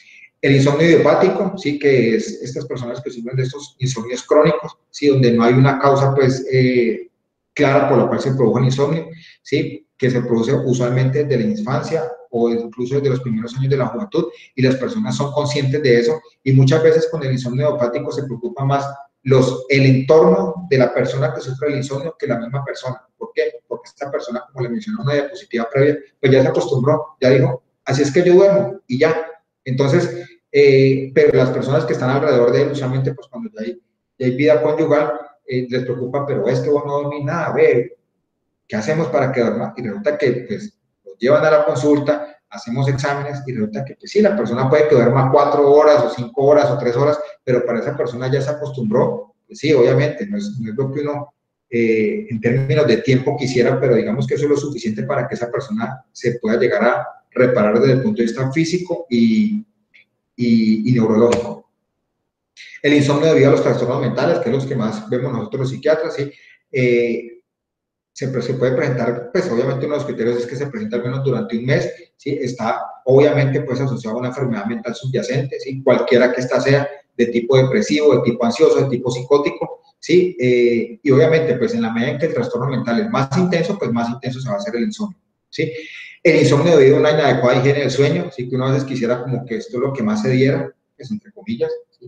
El insomnio idiopático, sí, que es estas personas que sufren de estos insomnios crónicos, sí, donde no hay una causa, pues, clara por la cual se produjo el insomnio, sí, que se produce usualmente desde la infancia o incluso desde los primeros años de la juventud, y las personas son conscientes de eso, y muchas veces con el insomnio idiopático se preocupa más el entorno de la persona que sufre el insomnio que la misma persona. ¿Por qué? Porque esta persona, como le mencioné en una diapositiva previa, pues ya se acostumbró, ya dijo, así es que yo duermo, y ya. Entonces, pero las personas que están alrededor de él, usualmente, pues cuando ya hay vida conyugal, les preocupa, pero es que vos no dormís nada, ve, ¿qué hacemos para que duerma? Y resulta que, pues, los llevan a la consulta, hacemos exámenes, y resulta que, pues sí, la persona puede que duerma 4 horas, o 5 horas, o 3 horas, pero para esa persona ya se acostumbró, pues sí, obviamente, no es lo que uno, en términos de tiempo quisiera, pero digamos que eso es lo suficiente para que esa persona se pueda llegar a reparar desde el punto de vista físico y neurológico. El insomnio debido a los trastornos mentales, que es los que más vemos nosotros los psiquiatras, ¿sí? Se puede presentar, pues obviamente uno de los criterios es que se presenta al menos durante un mes, ¿sí? Está obviamente pues asociado a una enfermedad mental subyacente, ¿sí? Cualquiera que ésta sea, de tipo depresivo, de tipo ansioso, de tipo psicótico, ¿sí? Y obviamente pues en la medida en que el trastorno mental es más intenso, pues más intenso se va a hacer el insomnio, ¿sí? El insomnio debido a una inadecuada higiene del sueño, ¿sí? Que uno a veces quisiera como que esto es lo que más se diera, pues entre comillas, ¿sí?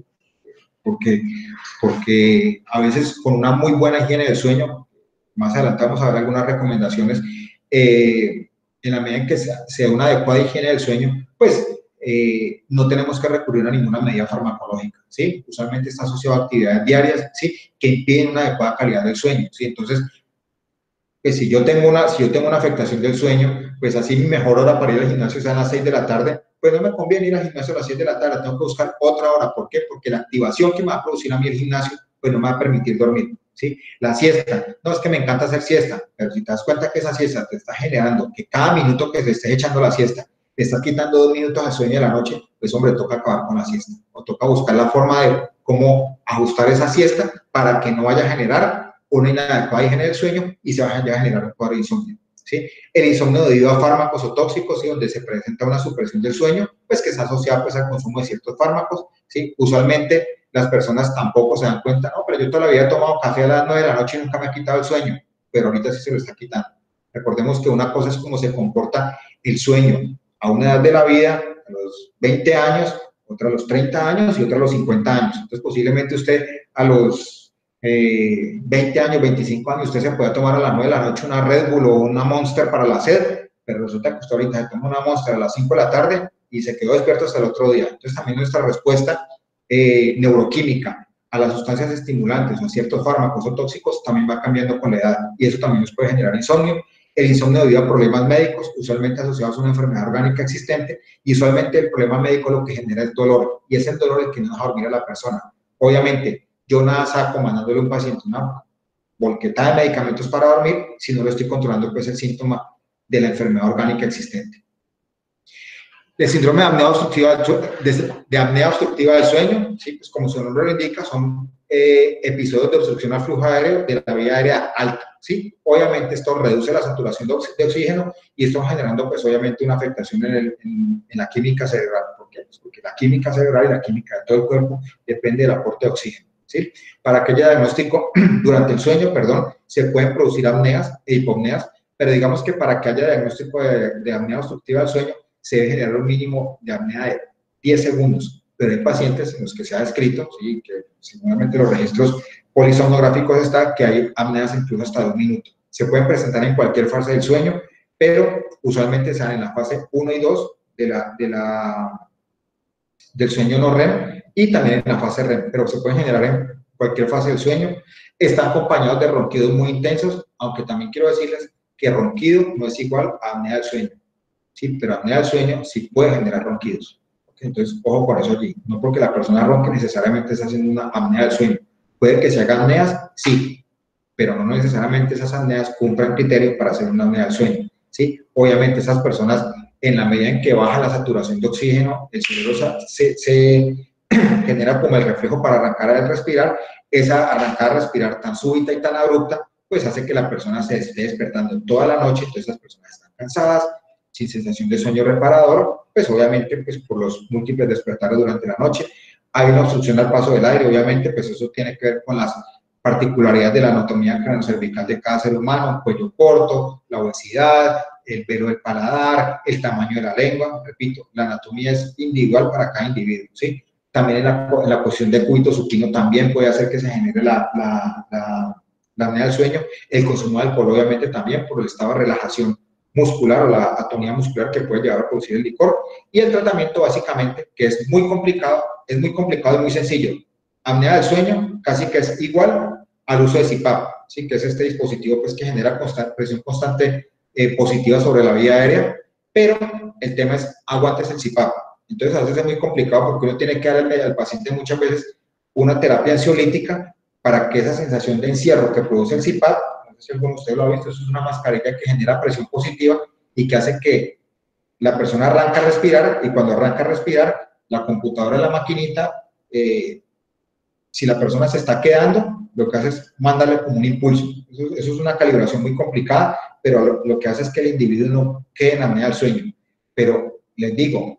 Porque a veces con una muy buena higiene del sueño, más adelante vamos a ver algunas recomendaciones, en la medida en que sea una adecuada higiene del sueño, pues no tenemos que recurrir a ninguna medida farmacológica, ¿sí? Usualmente está asociado a actividades diarias, ¿sí? Que impiden una adecuada calidad del sueño, ¿sí? Entonces, pues si yo tengo una afectación del sueño, pues así mi mejor hora para ir al gimnasio sea a las 6 de la tarde, pues no me conviene ir al gimnasio a las 6 de la tarde, tengo que buscar otra hora. ¿Por qué? Porque la activación que me va a producir a mí el gimnasio, pues no me va a permitir dormir, ¿sí? La siesta, no es que me encanta hacer siesta, pero si te das cuenta que esa siesta te está generando que cada minuto que te estés echando la siesta, te está quitando 2 minutos de sueño de la noche, pues hombre, toca acabar con la siesta, o toca buscar la forma de cómo ajustar esa siesta para que no vaya a generar una inadecuada higiene del sueño y se vaya a generar un cuadro de insomnio, ¿sí? El insomnio debido a fármacos o tóxicos, ¿sí? Donde se presenta una supresión del sueño, pues que está asociada pues al consumo de ciertos fármacos, ¿sí? Usualmente las personas tampoco se dan cuenta, no, pero yo toda la vida he tomado café a las 9 de la noche y nunca me ha quitado el sueño, pero ahorita sí se lo está quitando. Recordemos que una cosa es cómo se comporta el sueño a una edad de la vida, a los 20 años, otra a los 30 años y otra a los 50 años. Entonces posiblemente usted a los 20 años, 25 años, usted se puede tomar a las 9 de la noche una Red Bull o una Monster para la sed, pero resulta que usted ahorita se toma una Monster a las 5 de la tarde y se quedó despierto hasta el otro día. Entonces también nuestra respuesta neuroquímica a las sustancias estimulantes o a ciertos fármacos o tóxicos también va cambiando con la edad y eso también nos puede generar insomnio. El insomnio debido a problemas médicos, usualmente asociados a una enfermedad orgánica existente, y usualmente el problema médico lo que genera es dolor, y es el dolor el que no deja dormir a la persona. Obviamente, yo nada saco mandándole a un paciente una volquetada de medicamentos para dormir si no lo estoy controlando, pues, el síntoma de la enfermedad orgánica existente. El síndrome de apnea obstructiva del sueño, ¿sí? Pues como su nombre lo indica, son episodios de obstrucción al flujo aéreo de la vía aérea alta, ¿sí? Obviamente esto reduce la saturación de oxígeno y esto va generando, pues obviamente, una afectación en la química cerebral. ¿Por qué? Pues porque la química cerebral y la química de todo el cuerpo depende del aporte de oxígeno, ¿sí? Para aquel diagnóstico durante el sueño, se pueden producir apneas e hipopneas, pero digamos que para que haya diagnóstico de apnea obstructiva del sueño, se debe generar un mínimo de apnea de 10 segundos, pero hay pacientes en los que se ha descrito, ¿sí? Que seguramente los registros polisomnográficos está que hay apneas incluso hasta 2 minutos. Se pueden presentar en cualquier fase del sueño, pero usualmente se dan en la fase 1 y 2 del sueño no REM y también en la fase REM, pero se pueden generar en cualquier fase del sueño. Están acompañados de ronquidos muy intensos, aunque también quiero decirles que ronquido no es igual a apnea del sueño. Sí, pero apnea del sueño sí puede generar ronquidos. ¿Okay? Entonces, ojo con eso allí. No porque la persona ronque necesariamente está haciendo una apnea del sueño. Puede que se hagan apneas, sí, pero no necesariamente esas apneas cumplan criterios para hacer una apnea del sueño. ¿Sí? Obviamente esas personas, en la medida en que baja la saturación de oxígeno, el cerebro se genera como el reflejo para arrancar a respirar. Esa arrancada a respirar tan súbita y tan abrupta, pues hace que la persona se esté despertando toda la noche, entonces las personas están cansadas, sin sensación de sueño reparador, pues obviamente pues por los múltiples despertares durante la noche. Hay una obstrucción al paso del aire, obviamente, pues eso tiene que ver con las particularidades de la anatomía craneocervical de cada ser humano, cuello corto, la obesidad, el velo del paladar, el tamaño de la lengua. Repito, la anatomía es individual para cada individuo, ¿sí? También en la posición de cúbito supino también puede hacer que se genere la apnea del sueño. El consumo de alcohol obviamente también por el estado de relajación muscular o la atonía muscular que puede llevar a producir el licor. Y el tratamiento básicamente, que es muy complicado y muy sencillo. Apnea del sueño casi que es igual al uso de CPAP, ¿sí? Que es este dispositivo pues, que genera presión constante positiva sobre la vía aérea, pero el tema es aguantes el CPAP. Entonces a veces es muy complicado porque uno tiene que darle al paciente muchas veces una terapia ansiolítica para que esa sensación de encierro que produce el CPAP, no sé si alguno de ustedes lo ha visto, eso es una mascarilla que genera presión positiva y que hace que la persona arranca a respirar, y cuando arranca a respirar, la computadora de la maquinita, si la persona se está quedando, lo que hace es mandarle como un impulso. Eso es una calibración muy complicada, pero lo que hace es que el individuo no quede en apnea del sueño. Pero les digo,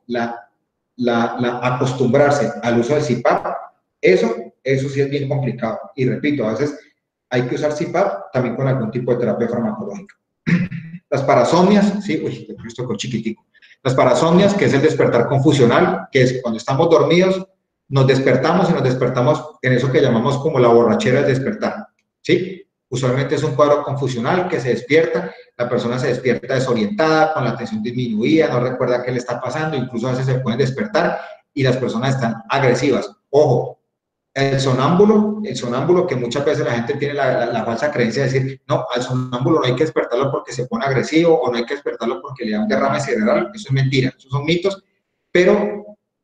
acostumbrarse al uso del CPAP, eso sí es bien complicado. Y repito, a veces hay que usar CPAP también con algún tipo de terapia farmacológica. Las parasomnias, sí, uy, esto tocó chiquitico. Las parasomnias, que es el despertar confusional, que es cuando estamos dormidos, nos despertamos y nos despertamos en eso que llamamos como la borrachera del despertar, ¿sí? Usualmente es un cuadro confusional que se despierta, la persona se despierta desorientada, con la atención disminuida, no recuerda qué le está pasando, incluso a veces se pueden despertar y las personas están agresivas. Ojo, el sonámbulo que muchas veces la gente tiene la falsa creencia de decir, no, al sonámbulo no hay que despertarlo porque se pone agresivo o no hay que despertarlo porque le da un derrame cerebral, eso es mentira, esos son mitos, pero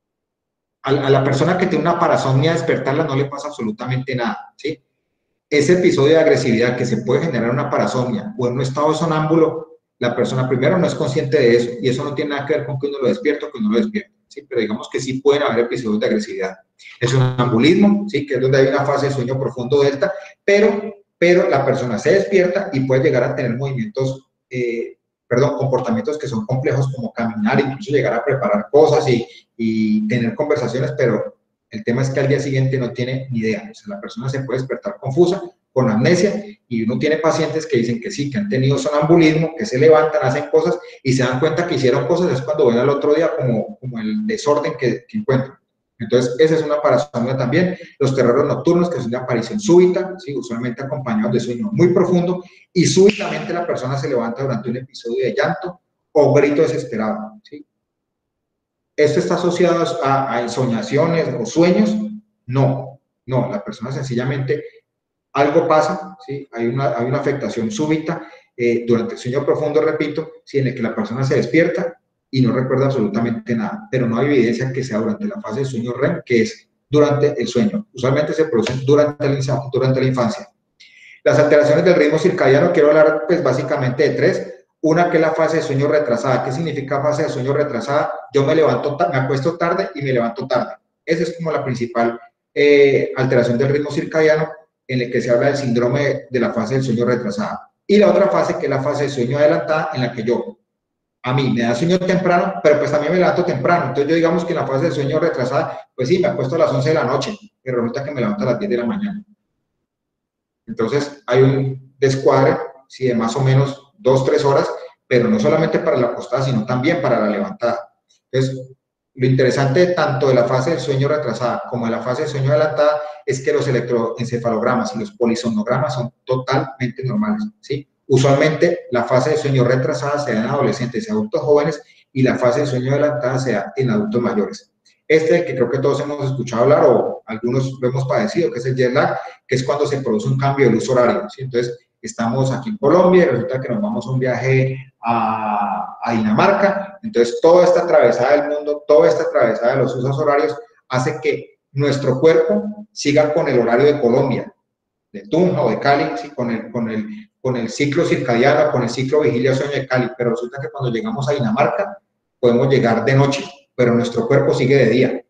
a la persona que tiene una parasomnia despertarla no le pasa absolutamente nada, ¿sí? Ese episodio de agresividad que se puede generar una parasomnia o en un estado sonámbulo, la persona primero no es consciente de eso y eso no tiene nada que ver con que uno lo despierte o que uno lo despierte, ¿sí? Pero digamos que sí pueden haber episodios de agresividad. El sonambulismo, ¿sí? Que es donde hay una fase de sueño profundo delta, pero la persona se despierta y puede llegar a tener movimientos, comportamientos que son complejos como caminar, incluso llegar a preparar cosas y tener conversaciones, pero el tema es que al día siguiente no tiene ni idea. O sea, la persona se puede despertar confusa, con amnesia, y uno tiene pacientes que dicen que sí, que han tenido sonambulismo, que se levantan, hacen cosas y se dan cuenta que hicieron cosas, es cuando ven al otro día como el desorden que encuentran. Entonces, esa es una parasomnia también. Los terrores nocturnos, que es una aparición súbita, ¿sí? Usualmente acompañados de sueño muy profundo, y súbitamente la persona se levanta durante un episodio de llanto o grito desesperado, ¿sí? ¿Esto está asociado a ensoñaciones o sueños? No, la persona sencillamente algo pasa, ¿sí? Hay una afectación súbita durante el sueño profundo, repito, ¿sí? En el que la persona se despierta y no recuerda absolutamente nada, pero no hay evidencia que sea durante la fase de sueño REM, que es durante el sueño. Usualmente se producen durante la infancia. Las alteraciones del ritmo circadiano, quiero hablar pues básicamente de tres. Una que es la fase de sueño retrasada. ¿Qué significa fase de sueño retrasada? Yo me acuesto tarde y me levanto tarde. Esa es como la principal alteración del ritmo circadiano, en el que se habla del síndrome de la fase del sueño retrasada. Y la otra fase, que es la fase de sueño adelantada, en la que a mí me da sueño temprano, pero pues también me levanto temprano. Entonces yo digamos que en la fase de sueño retrasada, pues sí, me acuesto a las 11 de la noche y resulta que me levanto a las 10 de la mañana. Entonces hay un descuadre, sí, de más o menos 2-3 horas, pero no solamente para la acostada, sino también para la levantada. Entonces, lo interesante tanto de la fase del sueño retrasada como de la fase de sueño adelantada es que los electroencefalogramas y los polisonogramas son totalmente normales, ¿sí? Usualmente la fase de sueño retrasada se da en adolescentes y adultos jóvenes y la fase de sueño adelantada se da en adultos mayores. Este, que creo que todos hemos escuchado hablar o algunos lo hemos padecido, que es el jet lag, que es cuando se produce un cambio del uso horario, ¿sí? Entonces, estamos aquí en Colombia y resulta que nos vamos a un viaje a Dinamarca. Entonces, toda esta atravesada del mundo, toda esta atravesada de los usos horarios hace que nuestro cuerpo siga con el horario de Colombia, de Tunja o de Cali, ¿sí? con el ciclo circadiano, con el ciclo vigilia-sueño de Cali, pero resulta que cuando llegamos a Dinamarca podemos llegar de noche, pero nuestro cuerpo sigue de día.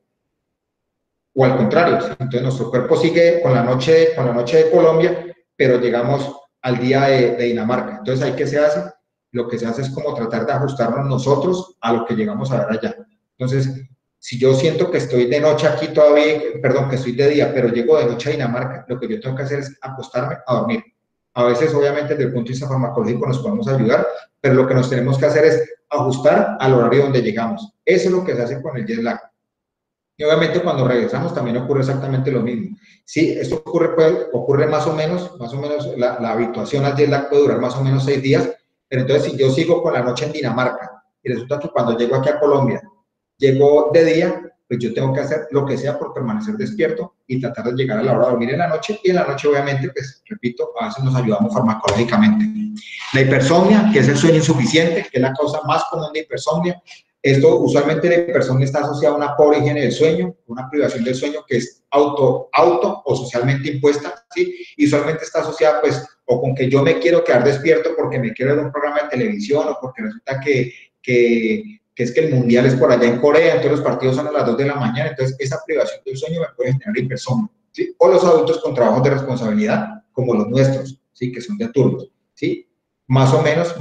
O al contrario, ¿sí? Entonces nuestro cuerpo sigue con la noche de Colombia, pero llegamos al día de Dinamarca. Entonces, ¿ahí qué se hace? lo que se hace es como tratar de ajustarnos nosotros a lo que llegamos a ver allá. Entonces, si yo siento que estoy de noche aquí todavía, perdón, que estoy de día, pero llego de noche a Dinamarca, lo que yo tengo que hacer es acostarme a dormir. A veces, obviamente, desde el punto de vista farmacológico nos podemos ayudar, pero lo que nos tenemos que hacer es ajustar al horario donde llegamos. Eso es lo que se hace con el jet lag. Y obviamente cuando regresamos también ocurre exactamente lo mismo. Sí, esto ocurre más o menos la habituación al jet lag puede durar más o menos 6 días, pero entonces si yo sigo con la noche en Dinamarca y resulta que cuando llego aquí a Colombia, llego de día, pues yo tengo que hacer lo que sea por permanecer despierto y tratar de llegar a la hora de dormir en la noche, y en la noche obviamente, pues repito, a veces nos ayudamos farmacológicamente. La hipersomnia, que es el sueño insuficiente, que es la causa más común de hipersomnia. Esto usualmente la hipersomnia está asociada a una pobre higiene del sueño, una privación del sueño que es auto o socialmente impuesta, ¿sí? Y usualmente está asociada pues o con que yo me quiero quedar despierto porque me quiero ver un programa de televisión, o porque resulta que es que el mundial es por allá en Corea, entonces los partidos son a las 2 de la mañana, entonces esa privación del sueño me puede generar hipersomnia, ¿sí? O los adultos con trabajos de responsabilidad, como los nuestros, ¿sí? Que son de turnos, ¿sí? Más o menos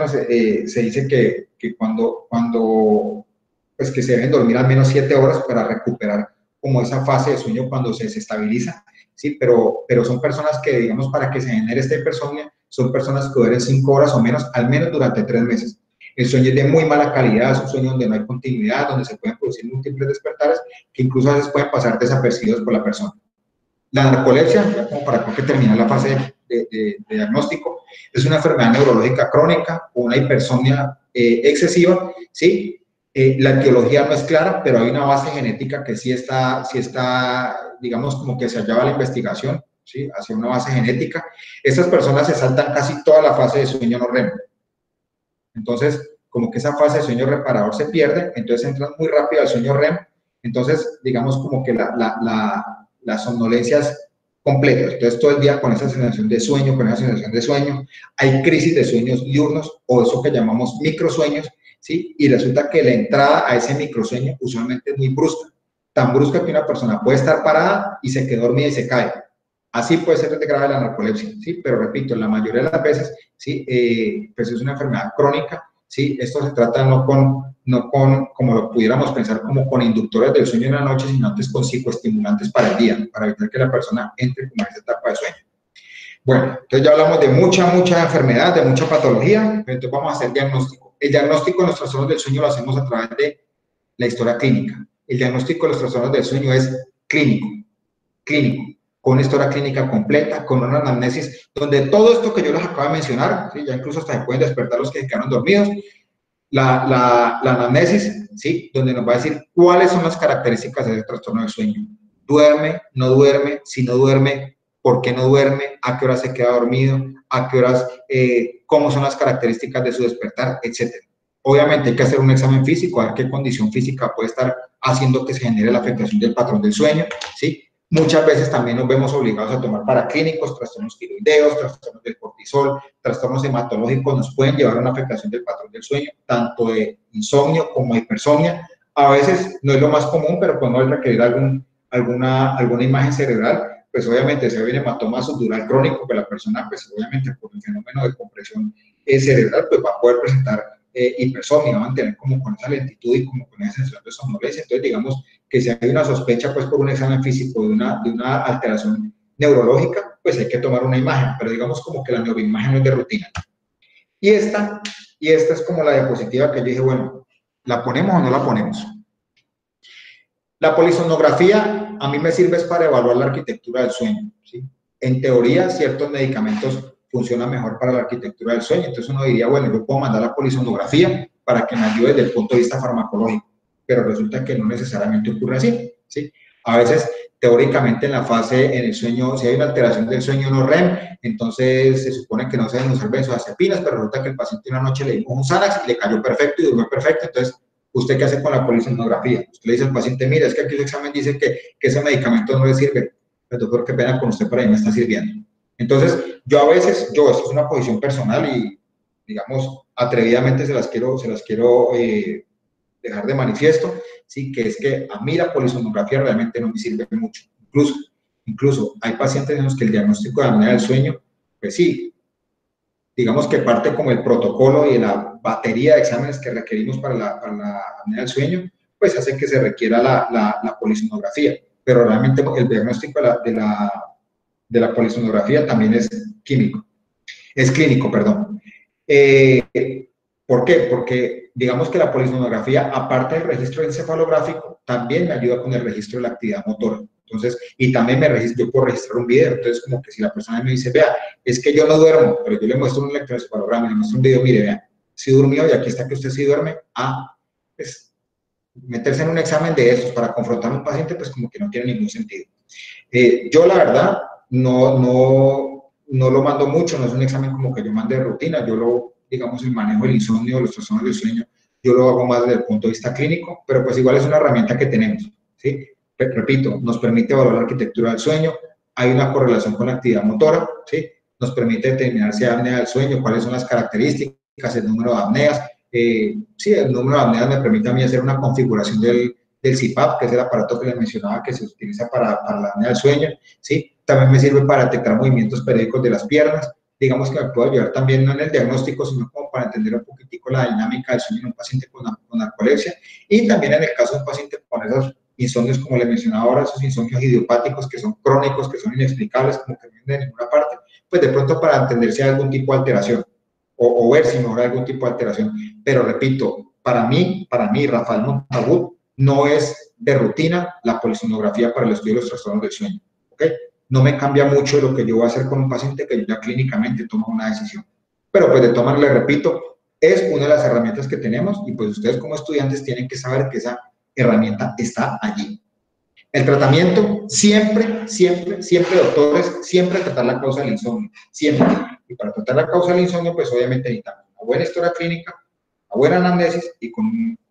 se dice que cuando pues que se deben dormir al menos 7 horas para recuperar como esa fase de sueño cuando se desestabiliza, ¿sí? Pero son personas que, digamos, para que se genere esta hipersomnia, son personas que duermen 5 horas o menos, al menos durante 3 meses. El sueño es de muy mala calidad, es un sueño donde no hay continuidad, donde se pueden producir múltiples despertares que incluso a veces pueden pasar desapercibidos por la persona. La narcolepsia, ya como para que termine la fase de diagnóstico, es una enfermedad neurológica crónica o una hipersomnia excesiva, ¿sí? La etiología no es clara, pero hay una base genética que sí está, digamos, como que se hallaba la investigación, ¿sí? Hacia una base genética. Estas personas se saltan casi toda la fase de sueño no REM. Entonces, como que esa fase de sueño reparador se pierde, entonces entran muy rápido al sueño REM, entonces, digamos, como que la somnolencia es completa. Entonces, todo el día con esa sensación de sueño, hay crisis de sueños diurnos o eso que llamamos microsueños, ¿sí? Y resulta que la entrada a ese microsueño usualmente es muy brusca, tan brusca que una persona puede estar parada y se queda dormida y se cae. Así puede ser de grave la narcolepsia, ¿sí? Pero repito, la mayoría de las veces, ¿sí? Pues es una enfermedad crónica, ¿sí? Esto se trata no con, como lo pudiéramos pensar, como con inductores del sueño en la noche, sino antes con psicoestimulantes para el día, para evitar que la persona entre en esa etapa de sueño. Bueno, entonces ya hablamos de mucha enfermedad, de mucha patología, entonces vamos a hacer diagnóstico. El diagnóstico de los trastornos del sueño lo hacemos a través de la historia clínica. El diagnóstico de los trastornos del sueño es clínico, con una historia clínica completa, con una anamnesis, donde todo esto que yo les acabo de mencionar, ¿sí? Ya incluso hasta se pueden despertar los que se quedaron dormidos, la anamnesis, ¿sí? Donde nos va a decir cuáles son las características del trastorno del sueño. ¿Duerme? ¿No duerme? Si no duerme, ¿por qué no duerme? ¿A qué hora se queda dormido? ¿A qué horas? ¿Cómo son las características de su despertar? Etcétera. Obviamente hay que hacer un examen físico, a ver qué condición física puede estar haciendo que se genere la afectación del patrón del sueño, ¿sí? Muchas veces también nos vemos obligados a tomar paraclínicos, trastornos tiroideos, trastornos del cortisol, trastornos hematológicos nos pueden llevar a una afectación del patrón del sueño, tanto de insomnio como de hipersomnia. A veces no es lo más común, pero podemos requerir alguna imagen cerebral, pues obviamente se ve un hematoma subdural crónico, que la persona, pues obviamente por el fenómeno de compresión cerebral, pues va a poder presentar hipersomnia, van a tener como con esa lentitud y como con esa sensación de somnolencia. Entonces, digamos que si hay una sospecha, pues por un examen físico de una alteración neurológica, pues hay que tomar una imagen, pero digamos como que la neuroimagen no es de rutina. Y esta es como la diapositiva que yo dije, bueno, ¿la ponemos o no la ponemos? La polisomnografía a mí me sirve para evaluar la arquitectura del sueño, ¿sí? En teoría, ciertos medicamentos funcionan mejor para la arquitectura del sueño, entonces uno diría, bueno, yo puedo mandar la polisomnografía para que me ayude desde el punto de vista farmacológico, pero resulta que no necesariamente ocurre así, ¿sí? A veces, teóricamente, en la fase, en el sueño, si hay una alteración del sueño no REM, entonces se supone que no se deben usar benzodiazepinas, pero resulta que el paciente una noche le dimos un Xanax y le cayó perfecto y durmió perfecto, entonces, ¿usted qué hace con la polisomnografía? Usted le dice al paciente, mira, es que aquí el examen dice que ese medicamento no le sirve, pero doctor, qué pena con usted, por ahí me está sirviendo. Entonces, yo a veces, esto es una posición personal y, digamos, atrevidamente se las quiero dejar de manifiesto, ¿sí? Que es que a mí la polisomnografía realmente no me sirve mucho. Incluso hay pacientes en los que el diagnóstico de apnea del sueño, pues sí, digamos que parte como el protocolo y la batería de exámenes que requerimos para la apnea del sueño, pues hace que se requiera la polisonografía, pero realmente el diagnóstico de la polisonografía también es clínico, perdón. ¿Por qué? Porque digamos que la polisonografía, aparte del registro encefalográfico, también me ayuda con el registro de la actividad motora. Entonces, y también yo puedo registrar un video. Entonces, como que si la persona me dice, vea, es que yo no duermo, pero yo le muestro un electroencefalograma, le muestro un video, mire, vea, si durmió y aquí está que usted sí duerme, pues meterse en un examen de estos para confrontar a un paciente, pues como que no tiene ningún sentido. Yo, la verdad, no lo mando mucho, no es un examen como que yo mande de rutina, digamos, el manejo del insomnio, los trastornos del sueño, yo lo hago más desde el punto de vista clínico, pero pues igual es una herramienta que tenemos, ¿sí? Repito, nos permite evaluar la arquitectura del sueño, hay una correlación con la actividad motora, ¿sí? Nos permite determinar si hay apnea del sueño, cuáles son las características, el número de apneas. Sí, el número de apneas me permite a mí hacer una configuración del CPAP, que es el aparato que les mencionaba que se utiliza para la apnea del sueño, ¿sí? También me sirve para detectar movimientos periódicos de las piernas. Digamos que me puede ayudar también no en el diagnóstico, sino como para entender un poquitico la dinámica del sueño en un paciente con narcolepsia, y también en el caso de un paciente con esos insomnios, como le mencionaba ahora, esos insomnios idiopáticos que son crónicos, que son inexplicables, como que no vienen de ninguna parte, pues de pronto para entender si hay algún tipo de alteración o ver si mejora algún tipo de alteración. Pero repito, para mí, Rafael Montagut, no es de rutina la polisonografía para el estudio de los trastornos del sueño, ¿ok? No me cambia mucho lo que yo voy a hacer con un paciente que yo ya clínicamente tomo una decisión. Pero pues de tomar, le repito, es una de las herramientas que tenemos y pues ustedes como estudiantes tienen que saber que esa herramienta está allí. El tratamiento, siempre, doctores, siempre tratar la causa del insomnio, siempre. Y para tratar la causa del insomnio, pues obviamente necesitamos una buena historia clínica, una buena anamnesis y con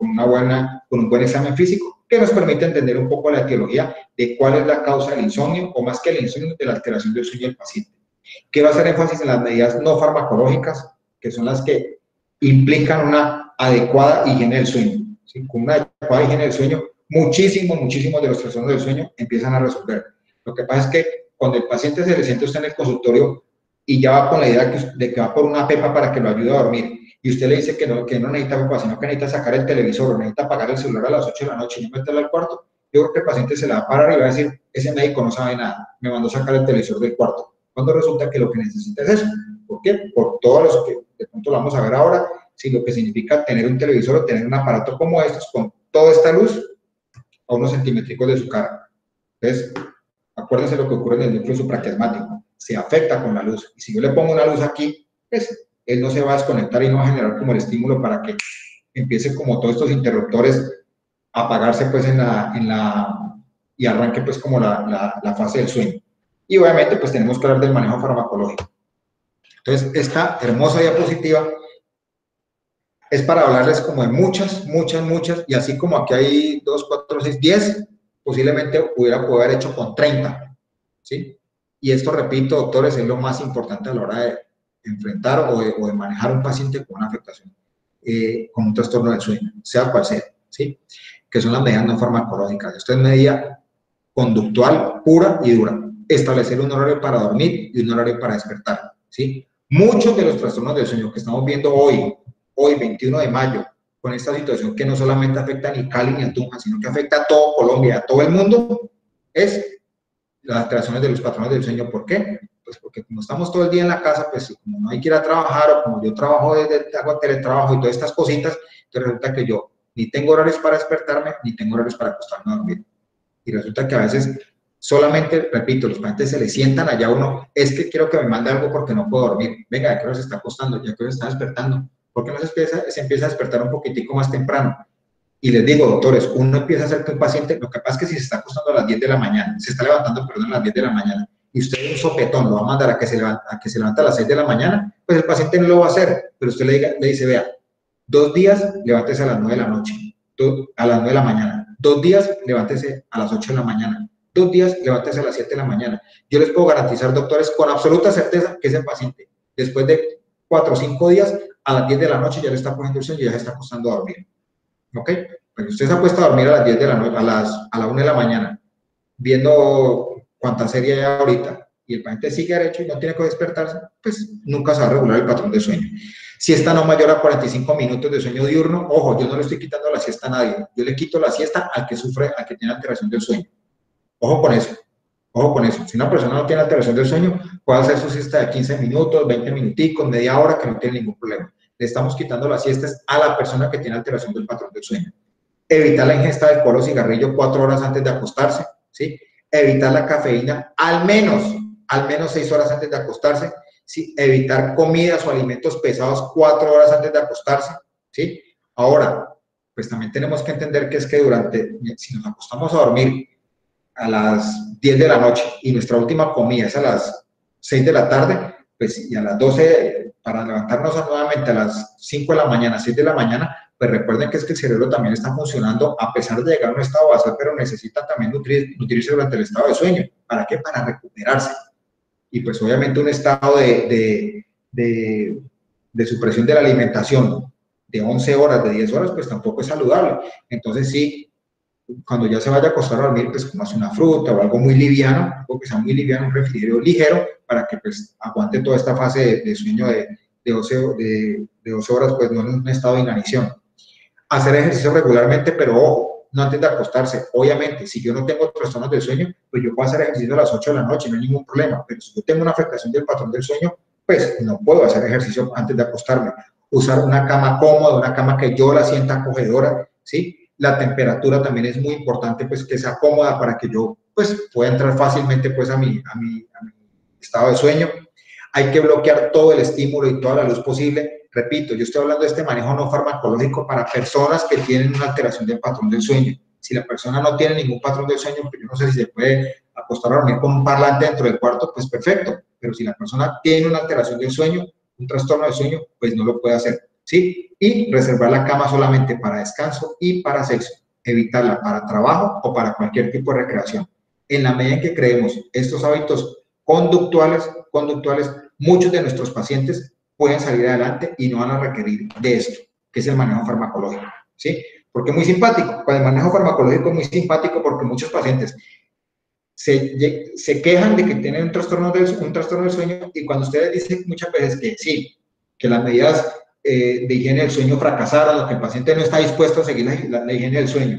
un buen examen físico que nos permite entender un poco la etiología de cuál es la causa del insomnio, o más que el insomnio, de la alteración del sueño del paciente. Quiero hacer énfasis en las medidas no farmacológicas, que son las que implican una adecuada higiene del sueño. ¿Sí? Con una adecuada higiene del sueño, muchísimos de los trastornos del sueño empiezan a resolver. Lo que pasa es que cuando el paciente se le siente usted en el consultorio y ya va con la idea de que va por una pepa para que lo ayude a dormir, y usted le dice que no necesita pepa, sino que necesita sacar el televisor o necesita apagar el celular a las 8 de la noche y no meterlo al cuarto, yo creo que el paciente se la va a parar y va a decir, ese médico no sabe nada, me mandó a sacar el televisor del cuarto. Cuando resulta que lo que necesita es eso. ¿Por qué? Por todos los que de pronto lo vamos a ver ahora, si lo que significa tener un televisor o tener un aparato como estos con toda esta luz a unos centímetros de su cara. Entonces, acuérdense lo que ocurre en el núcleo supraquiasmático, se afecta con la luz. Y si yo le pongo una luz aquí, pues él no se va a desconectar y no va a generar como el estímulo para que empiece como todos estos interruptores a apagarse pues y arranque pues como la fase del sueño. Y obviamente pues tenemos que hablar del manejo farmacológico. Entonces, esta hermosa diapositiva es para hablarles como de muchas, y así como aquí hay 2, 4, 6, 10, posiblemente puedo haber hecho con 30, ¿sí? Y esto, repito, doctores, es lo más importante a la hora de enfrentar o de manejar un paciente con una afectación, con un trastorno del sueño, sea cual sea, ¿sí? Que son las medidas no farmacológicas. Esto es medida conductual pura y dura. Establecer un horario para dormir y un horario para despertar, ¿sí? Muchos de los trastornos del sueño que estamos viendo hoy, 21 de mayo, con esta situación que no solamente afecta ni Cali ni a Tunja, sino que afecta a todo Colombia, a todo el mundo, es las alteraciones de los patrones del sueño. ¿Por qué? Pues porque como estamos todo el día en la casa, pues como no hay que ir a trabajar, o como yo hago teletrabajo y todas estas cositas, entonces resulta que yo ni tengo horarios para despertarme, ni tengo horarios para acostarme a dormir. Y resulta que a veces solamente, repito, los pacientes se le sientan allá uno, es que quiero que me mande algo porque no puedo dormir. Venga, ¿a qué hora se está acostando? ¿Ya qué hora se está despertando? ¿Por qué no se empieza a despertar un poquitico más temprano? Y les digo, doctores, uno empieza a hacer que un paciente, lo que pasa es que si se está acostando a las 10 de la mañana, se está levantando, perdón, a las 10 de la mañana, y usted un sopetón lo va a mandar a que se levante a las 6 de la mañana, pues el paciente no lo va a hacer, pero usted le dice, vea, 2 días, levántese a las 9 de la noche, a las 9 de la mañana, 2 días, levántese a las 8 de la mañana, 2 días, levántese a las 7 de la mañana. Yo les puedo garantizar, doctores, con absoluta certeza que ese paciente, después de 4 o 5 días, a las 10 de la noche ya le está cogiendo el sueño y ya se está acostando a dormir. ¿Ok? Pues usted se acuesta a dormir a las 10 de la noche, a la 1 de la mañana, viendo cuánta serie hay ahorita, y el paciente sigue derecho y no tiene que despertarse, pues nunca se va a regular el patrón de sueño. Siesta no mayor a 45 minutos de sueño diurno. Ojo, yo no le estoy quitando la siesta a nadie. Yo le quito la siesta al que sufre, al que tiene alteración del sueño. Ojo con eso. Ojo con eso. Si una persona no tiene alteración del sueño, puede hacer su siesta de 15 minutos, 20 minuticos, media hora, que no tiene ningún problema. Le estamos quitando las siestas a la persona que tiene alteración del patrón del sueño. Evitar la ingesta de alcohol o cigarrillo 4 horas antes de acostarse, ¿sí? Evitar la cafeína al menos 6 horas antes de acostarse, ¿sí? Evitar comidas o alimentos pesados 4 horas antes de acostarse, ¿sí? Ahora, pues también tenemos que entender que es que si nos acostamos a dormir a las 10 de la noche y nuestra última comida es a las 6 de la tarde, pues y a las 12 para levantarnos nuevamente a las 5 de la mañana, 6 de la mañana, pues recuerden que es que el cerebro también está funcionando a pesar de llegar a un estado basal, pero necesita también nutrirse durante el estado de sueño. ¿Para qué? Para recuperarse. Y pues obviamente un estado de supresión de la alimentación de 11 horas, de 10 horas, pues tampoco es saludable. Entonces sí, cuando ya se vaya a acostar a dormir, pues comas una fruta o algo muy liviano, algo que sea muy liviano, un refrigerio ligero, para que pues aguante toda esta fase de sueño de 12 horas, pues no en un estado de inanición. Hacer ejercicio regularmente, pero ojo, no antes de acostarse. Obviamente, si yo no tengo trastornos del sueño, pues yo puedo hacer ejercicio a las 8 de la noche, no hay ningún problema. Pero si yo tengo una afectación del patrón del sueño, pues no puedo hacer ejercicio antes de acostarme. Usar una cama cómoda, una cama que yo la sienta acogedora, ¿sí? La temperatura también es muy importante, pues que sea cómoda para que yo, pues, pueda entrar fácilmente, pues, a mi estado de sueño. Hay que bloquear todo el estímulo y toda la luz posible. Repito, yo estoy hablando de este manejo no farmacológico para personas que tienen una alteración del patrón del sueño. Si la persona no tiene ningún patrón del sueño, pues yo no sé si se puede acostar a dormir con un parlante dentro del cuarto, pues perfecto. Pero si la persona tiene una alteración del sueño, un trastorno del sueño, pues no lo puede hacer, ¿sí? Y reservar la cama solamente para descanso y para sexo. Evitarla para trabajo o para cualquier tipo de recreación. En la medida en que creemos estos hábitos conductuales, muchos de nuestros pacientes pueden salir adelante y no van a requerir de esto, que es el manejo farmacológico, ¿sí? Porque es muy simpático. Pues el manejo farmacológico es muy simpático porque muchos pacientes se quejan de que tienen un trastorno del sueño y cuando ustedes dicen muchas veces que sí, que las medidas de higiene del sueño fracasaron o que el paciente no está dispuesto a seguir la higiene del sueño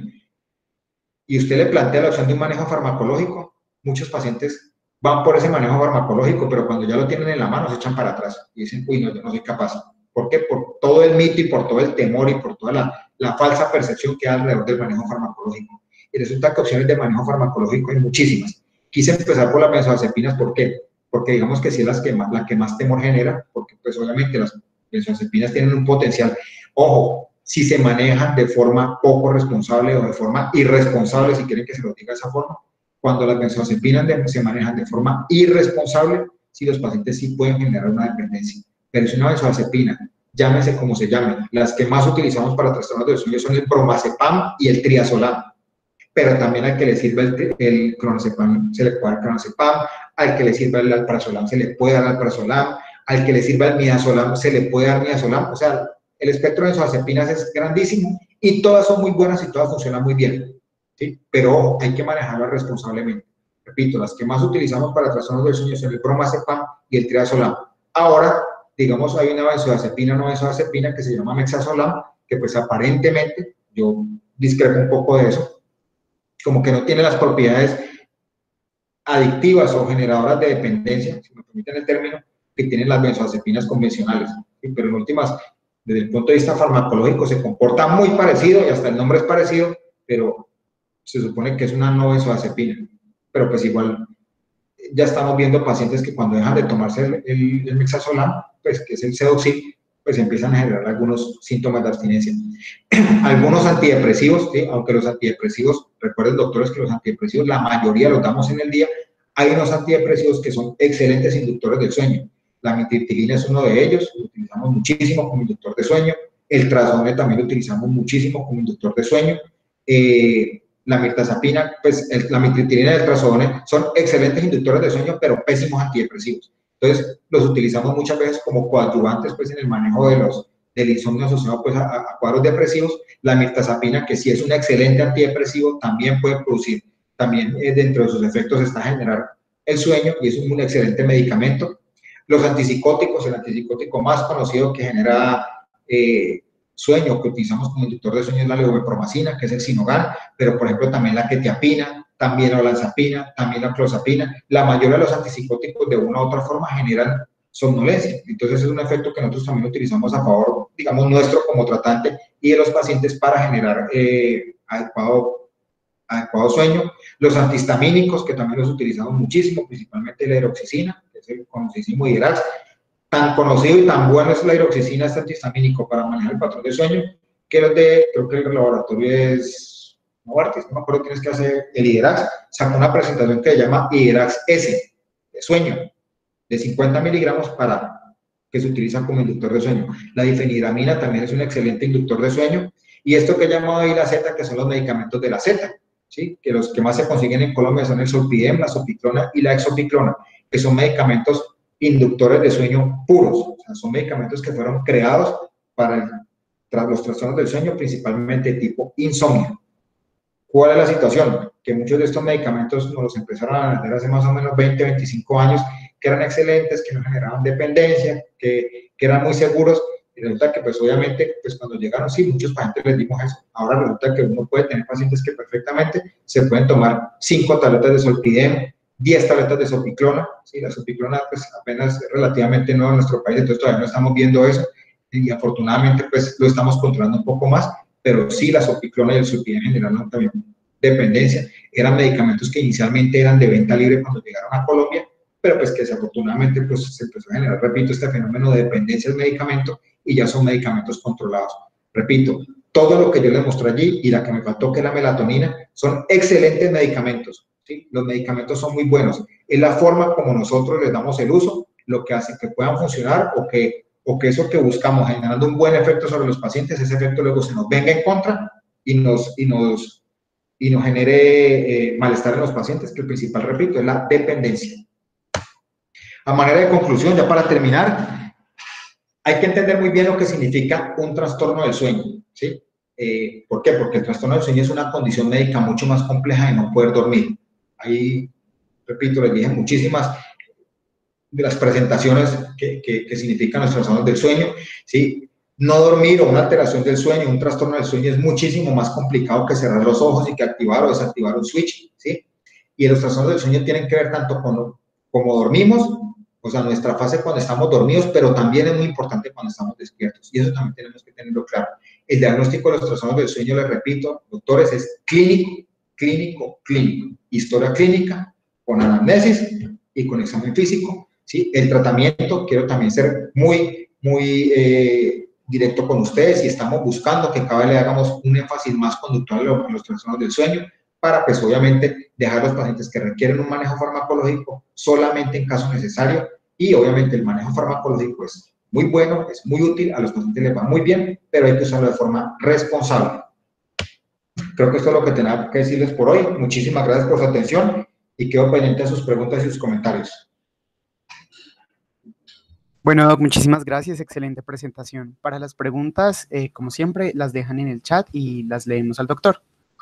y usted le plantea la opción de un manejo farmacológico, muchos pacientes van por ese manejo farmacológico, pero cuando ya lo tienen en la mano se echan para atrás y dicen, uy, no, yo no soy capaz. ¿Por qué? Por todo el mito y por todo el temor y por toda la falsa percepción que hay alrededor del manejo farmacológico. Y resulta que opciones de manejo farmacológico hay muchísimas. Quise empezar por las benzodiazepinas, ¿por qué? Porque digamos que sí es la que más temor genera, porque pues obviamente las benzodiazepinas tienen un potencial. Ojo, si se manejan de forma poco responsable o de forma irresponsable, si quieren que se lo diga de esa forma, cuando las benzodiazepinas se manejan de forma irresponsable, si los pacientes sí pueden generar una dependencia. Pero si una benzodiazepina, llámese como se llame, las que más utilizamos para trastornos del sueño son el bromazepam y el triazolam. Pero también al que le sirva el clonazepam, se le puede dar clonazepam, al que le sirva el alprazolam, se le puede dar alprazolam, al que le sirva el midazolam, se le puede dar midazolam. O sea, el espectro de benzodiazepinas es grandísimo y todas son muy buenas y todas funcionan muy bien. ¿Sí? Pero ojo, hay que manejarlas responsablemente. Repito, las que más utilizamos para trastornos del sueño son el bromazepam y el triazolam. Ahora, digamos, hay una benzodiazepina que se llama mexazolam, que pues aparentemente, yo discrepo un poco de eso, como que no tiene las propiedades adictivas o generadoras de dependencia, si me permiten el término, que tienen las benzodiazepinas convencionales. ¿Sí? Pero en últimas, desde el punto de vista farmacológico, se comporta muy parecido y hasta el nombre es parecido, pero se supone que es una no benzodiazepina, pero pues igual ya estamos viendo pacientes que cuando dejan de tomarse el mexazolam, pues que es el Sedoxil, pues empiezan a generar algunos síntomas de abstinencia. Algunos antidepresivos, ¿sí? Aunque los antidepresivos, recuerden doctores que los antidepresivos la mayoría los damos en el día, hay unos antidepresivos que son excelentes inductores del sueño. La mitriptilina es uno de ellos, lo utilizamos muchísimo como inductor de sueño. El trazodone también lo utilizamos muchísimo como inductor de sueño. La mirtazapina, pues la mitriptilina y el trazodone son excelentes inductores de sueño, pero pésimos antidepresivos. Entonces, los utilizamos muchas veces como coadyuvantes pues, en el manejo del insomnio asociado pues, a cuadros depresivos. La mirtazapina, que sí es un excelente antidepresivo, también puede producir, también dentro de sus efectos está generar el sueño y es un excelente medicamento. Los antipsicóticos, el antipsicótico más conocido que genera sueño, que utilizamos como inductor de sueño, es la levomepromacina, que es el Sinogal, pero por ejemplo también la quetiapina, también la olanzapina, también la clozapina. La mayoría de los antipsicóticos de una u otra forma generan somnolencia. Entonces es un efecto que nosotros también utilizamos a favor, digamos, nuestro como tratante y de los pacientes para generar adecuado sueño. Los antihistamínicos, que también los utilizamos muchísimo, principalmente la hidroxicina, que es el conocidísimo Hiderax. Tan conocido y tan bueno es la hidroxicina, este antihistamínico para manejar el patrón de sueño, que los de, creo que el laboratorio es Novartis, no me acuerdo quién es que hace el Hiderax, sacó una presentación que se llama Hiderax S, de sueño, de 50 miligramos para que se utiliza como inductor de sueño. La difenhidramina también es un excelente inductor de sueño, y esto que he llamado ahí la Z, que son los medicamentos de la Z, ¿sí? Que los que más se consiguen en Colombia son el Zolpidem, la Zopiclona y la Exopiclona, que son medicamentos inductores de sueño puros, o sea, son medicamentos que fueron creados para los trastornos del sueño, principalmente de tipo insomnio. ¿Cuál es la situación? Que muchos de estos medicamentos nos los empezaron a vender hace más o menos 20, 25 años, que eran excelentes, que no generaban dependencia, que eran muy seguros, y resulta que pues obviamente pues cuando llegaron, sí, muchos pacientes les dimos eso. Ahora resulta que uno puede tener pacientes que perfectamente se pueden tomar 5 tabletas de Zolpidem, 10 tabletas de Zopiclona, ¿sí? La Zopiclona pues apenas es relativamente nueva en nuestro país, entonces todavía no estamos viendo eso, y afortunadamente pues lo estamos controlando un poco más, pero sí la Zopiclona y el Zolpidem generaron también dependencia. Eran medicamentos que inicialmente eran de venta libre cuando llegaron a Colombia, pero pues que desafortunadamente pues se empezó a generar, repito, este fenómeno de dependencia del medicamento y ya son medicamentos controlados. Repito, todo lo que yo les mostré allí y la que me faltó, que es la melatonina, son excelentes medicamentos, ¿sí? Los medicamentos son muy buenos. Es la forma como nosotros les damos el uso lo que hace que puedan funcionar o que eso que buscamos, generando un buen efecto sobre los pacientes, ese efecto luego se nos venga en contra y nos genere malestar en los pacientes, que el principal, repito, es la dependencia. A manera de conclusión, ya para terminar, hay que entender muy bien lo que significa un trastorno del sueño, ¿sí? ¿Por qué? Porque el trastorno del sueño es una condición médica mucho más compleja de no poder dormir. Ahí, repito, les dije muchísimas de las presentaciones que significan los trastornos del sueño, ¿sí? No dormir o una alteración del sueño, un trastorno del sueño es muchísimo más complicado que cerrar los ojos y que activar o desactivar un switch, ¿sí? Y los trastornos del sueño tienen que ver tanto con cómo dormimos, o sea, nuestra fase cuando estamos dormidos, pero también es muy importante cuando estamos despiertos, y eso también tenemos que tenerlo claro. El diagnóstico de los trastornos del sueño, les repito, doctores, es clínico. Historia clínica, con anamnesis y con examen físico, ¿sí? El tratamiento, quiero también ser muy directo con ustedes, y estamos buscando que cada vez le hagamos un énfasis más conductual a los trastornos del sueño, para pues obviamente dejar a los pacientes que requieren un manejo farmacológico solamente en caso necesario, y obviamente el manejo farmacológico es muy bueno, es muy útil, a los pacientes les va muy bien, pero hay que usarlo de forma responsable. Creo que esto es lo que tenía que decirles por hoy. Muchísimas gracias por su atención y quedo pendiente de sus preguntas y sus comentarios. Bueno, Doc, muchísimas gracias, excelente presentación. Para las preguntas, como siempre, las dejan en el chat y las leemos al doctor.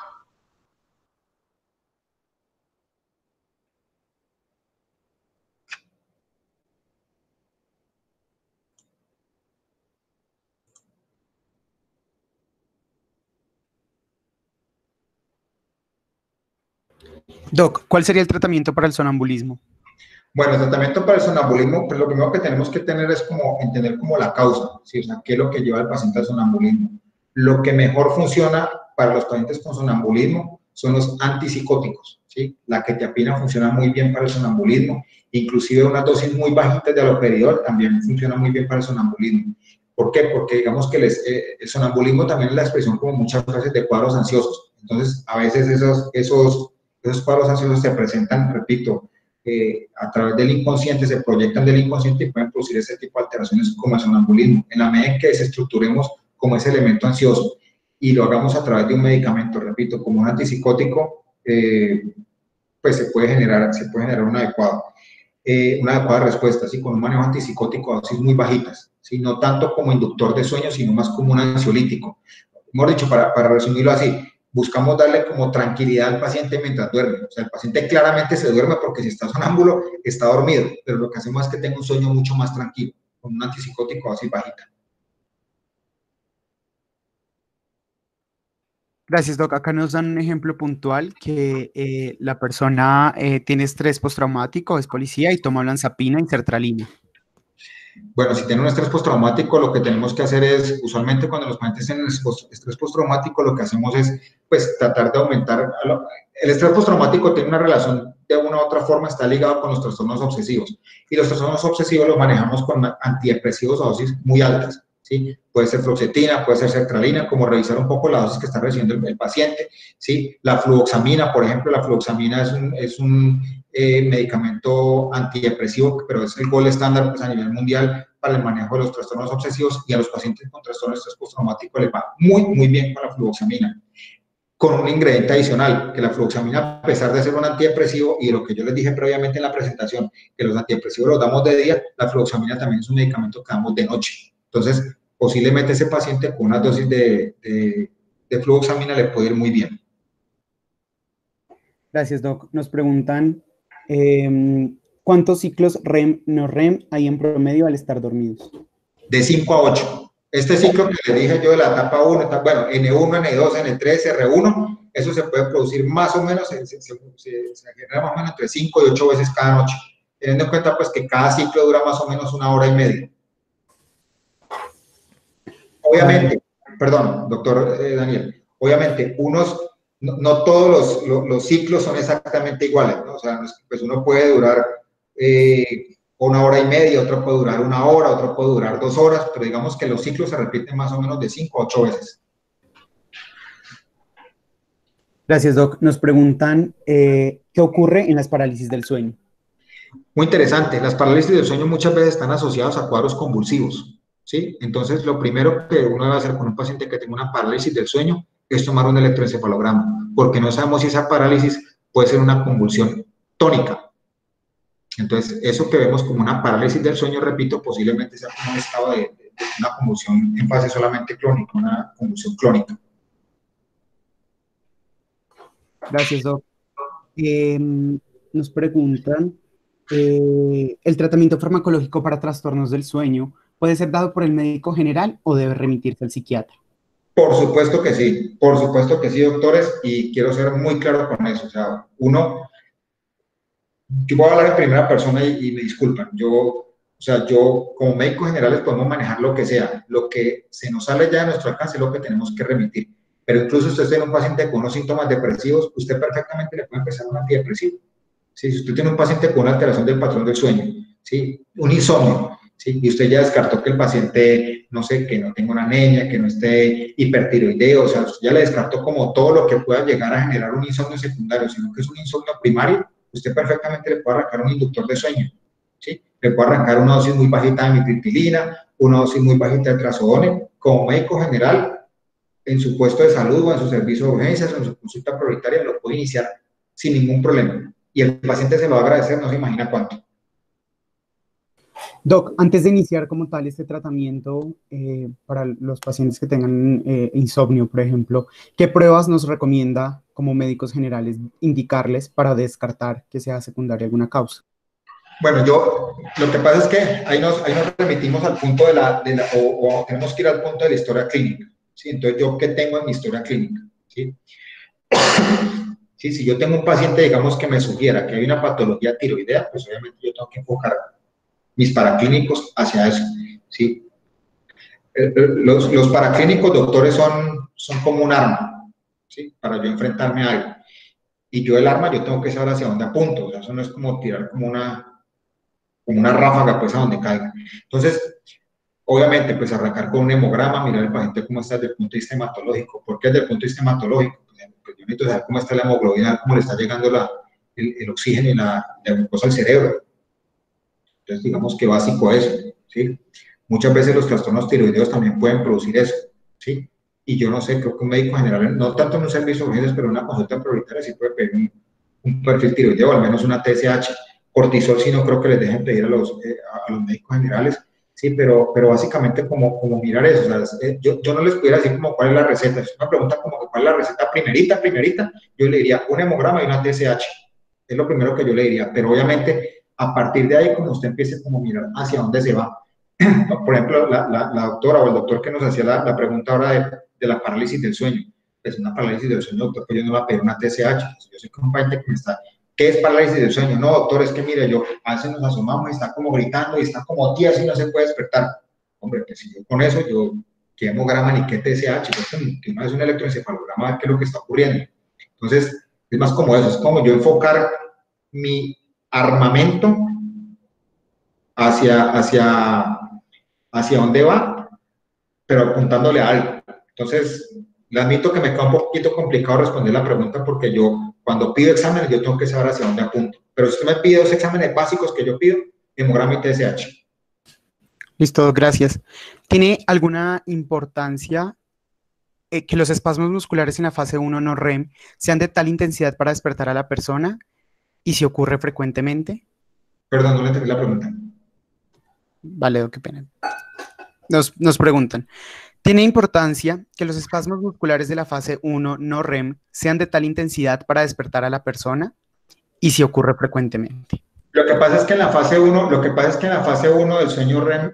Doc, ¿cuál sería el tratamiento para el sonambulismo? Bueno, el tratamiento para el sonambulismo, pues lo primero que tenemos que tener es como entender como la causa, ¿sí? O sea, qué es lo que lleva al paciente al sonambulismo. Lo que mejor funciona para los pacientes con sonambulismo son los antipsicóticos, ¿sí? La quetiapina funciona muy bien para el sonambulismo, inclusive unas dosis muy bajitas de haloperidol también funciona muy bien para el sonambulismo. ¿Por qué? Porque digamos que el sonambulismo también es la expresión como muchas veces de cuadros ansiosos. Entonces, a veces esos cuadros ansiosos se presentan, repito, a través del inconsciente, se proyectan del inconsciente y pueden producir ese tipo de alteraciones como el sonambulismo. En la medida en que desestructuremos como ese elemento ansioso y lo hagamos a través de un medicamento, repito, como un antipsicótico, pues se puede generar una adecuada respuesta, ¿sí? Con un manejo antipsicótico a dosis muy bajitas, ¿sí? No tanto como inductor de sueño, sino más como un ansiolítico. Hemos dicho, para resumirlo así, buscamos darle como tranquilidad al paciente mientras duerme. O sea, el paciente claramente se duerme porque si está sonámbulo, está dormido, pero lo que hacemos es que tenga un sueño mucho más tranquilo, con un antipsicótico así bajita. Gracias, Doc. Acá nos dan un ejemplo puntual que la persona tiene estrés postraumático, es policía y toma olanzapina y sertralina. Bueno, si tiene un estrés postraumático, lo que tenemos que hacer es, usualmente cuando los pacientes tienen estrés postraumático, lo que hacemos es, pues, tratar de aumentar. El estrés postraumático tiene una relación, de una u otra forma, está ligado con los trastornos obsesivos. Y los trastornos obsesivos los manejamos con antidepresivos a dosis muy altas, ¿sí? Puede ser fluoxetina, puede ser sertralina, como revisar un poco la dosis que está recibiendo el paciente, ¿sí? La fluoxamina, por ejemplo, la fluoxamina es un medicamento antidepresivo, pero es el gold estándar pues, a nivel mundial para el manejo de los trastornos obsesivos, y a los pacientes con trastornos de estrés postraumático les va muy bien con la fluoxamina. Con un ingrediente adicional, que la fluoxamina, a pesar de ser un antidepresivo, y lo que yo les dije previamente en la presentación, que los antidepresivos los damos de día, la fluoxamina también es un medicamento que damos de noche. Entonces, posiblemente ese paciente con una dosis de fluoxamina le puede ir muy bien. Gracias, Doc. Nos preguntan ¿cuántos ciclos REM, no REM hay en promedio al estar dormidos? De 5 a 8. Este ciclo que les dije yo de la etapa 1, bueno, N1, N2, N3, R1, eso se puede producir más o menos, se genera más o menos entre 5 y 8 veces cada noche, teniendo en cuenta pues que cada ciclo dura más o menos 1 hora y media. Obviamente, perdón, doctor Daniel, obviamente no todos los ciclos son exactamente iguales, ¿no? O sea, pues uno puede durar 1 hora y media, otro puede durar 1 hora, otro puede durar 2 horas, pero digamos que los ciclos se repiten más o menos de 5 a 8 veces. Gracias, Doc. Nos preguntan ¿qué ocurre en las parálisis del sueño? Muy interesante, las parálisis del sueño muchas veces están asociadas a cuadros convulsivos, ¿sí? Entonces, lo primero que uno debe hacer con un paciente que tenga una parálisis del sueño es tomar un electroencefalograma, porque no sabemos si esa parálisis puede ser una convulsión tónica. Entonces, eso que vemos como una parálisis del sueño, repito, posiblemente sea como un estado de una convulsión en fase solamente clónica, una convulsión clónica. Gracias, Doc. Nos preguntan, ¿el tratamiento farmacológico para trastornos del sueño puede ser dado por el médico general o debe remitirse al psiquiatra? Por supuesto que sí, doctores, y quiero ser muy claro con eso. O sea, yo voy a hablar en primera persona y me disculpan. Yo como médicos generales podemos manejar lo que sea. Lo que se nos sale ya de nuestro alcance es lo que tenemos que remitir. Pero incluso usted tiene un paciente con unos síntomas depresivos, usted perfectamente le puede empezar un antidepresivo. ¿Sí? Si usted tiene un paciente con una alteración del patrón del sueño, ¿sí? Un insomnio, ¿sí? Y usted ya descartó que el paciente, no sé, que no tenga una anemia, que no esté hipertiroideo, o sea, usted ya le descartó como todo lo que pueda llegar a generar un insomnio secundario, sino que es un insomnio primario, usted perfectamente le puede arrancar un inductor de sueño, ¿sí? Le puede arrancar una dosis muy bajita de mitriptilina, una dosis muy bajita de trazodone. Como médico general, en su puesto de salud o en su servicio de urgencias o en su consulta prioritaria, lo puede iniciar sin ningún problema. Y el paciente se lo va a agradecer, no se imagina cuánto. Doc, antes de iniciar como tal este tratamiento para los pacientes que tengan insomnio, por ejemplo, ¿qué pruebas nos recomienda como médicos generales indicarles para descartar que sea secundaria alguna causa? Bueno, lo que pasa es que ahí nos remitimos al punto o tenemos que ir al punto de la historia clínica, ¿sí? Entonces, ¿yo qué tengo en mi historia clínica? ¿Sí? Sí, si yo tengo un paciente, digamos, que me sugiera que hay una patología tiroidea, pues obviamente yo tengo que enfocar mis paraclínicos hacia eso, ¿sí? Los paraclínicos, doctores, son como un arma, ¿sí? Para yo enfrentarme a algo. Y yo el arma, yo tengo que saber hacia dónde apunto, o sea, eso no es como tirar como una ráfaga, pues, a donde caiga. Entonces, obviamente, pues, arrancar con un hemograma, mirar al paciente cómo está desde el punto de vista hematológico. ¿Por qué desde el punto de vista hematológico? Pues yo necesito saber cómo está la hemoglobina, cómo le está llegando el oxígeno y la glucosa al cerebro. Entonces, digamos que básico eso, ¿sí? Muchas veces los trastornos tiroideos también pueden producir eso, ¿sí? Y yo no sé, creo que un médico general, no tanto en un servicio de urgencias, pero en una consulta prioritaria sí puede pedir un perfil tiroideo, o al menos una TSH. Cortisol sí no creo que les dejen pedir a los médicos generales, Sí, pero básicamente como mirar eso, o sea, yo no les pudiera decir como cuál es la receta, si una pregunta como que cuál es la receta primerita, yo le diría un hemograma y una TSH, es lo primero que yo le diría, pero obviamente a partir de ahí como usted empiece como a mirar hacia dónde se va. Por ejemplo, la doctora o el doctor que nos hacía la pregunta ahora de la parálisis del sueño, es una parálisis del sueño, doctor, pues yo no le voy a pedir una TSH, yo soy como un paciente que me está. ¿Qué es parálisis del sueño? No, doctor, es que mire, yo a veces nos asomamos y está como gritando y está como tieso y no se puede despertar. Hombre, pues si yo con eso, yo, ¿qué hemograma ni qué TSH? Pues que no es un electroencefalograma, a ver qué es lo que está ocurriendo. Entonces, es más como eso, es como yo enfocar mi armamento hacia hacia dónde va, pero apuntándole a algo. Entonces, le admito que me queda un poquito complicado responder la pregunta porque yo, cuando pido exámenes, yo tengo que saber hacia dónde apunto. Pero si usted me pide los exámenes básicos que yo pido, hemograma y TSH. Listo, gracias. ¿Tiene alguna importancia que los espasmos musculares en la fase uno no REM sean de tal intensidad para despertar a la persona y si ocurre frecuentemente? Perdón, no le entendí la pregunta. Vale, qué pena. Nos preguntan, ¿tiene importancia que los espasmos musculares de la fase uno no REM sean de tal intensidad para despertar a la persona y si ocurre frecuentemente? Lo que pasa es que en la fase uno, lo que pasa es que en la fase uno del sueño REM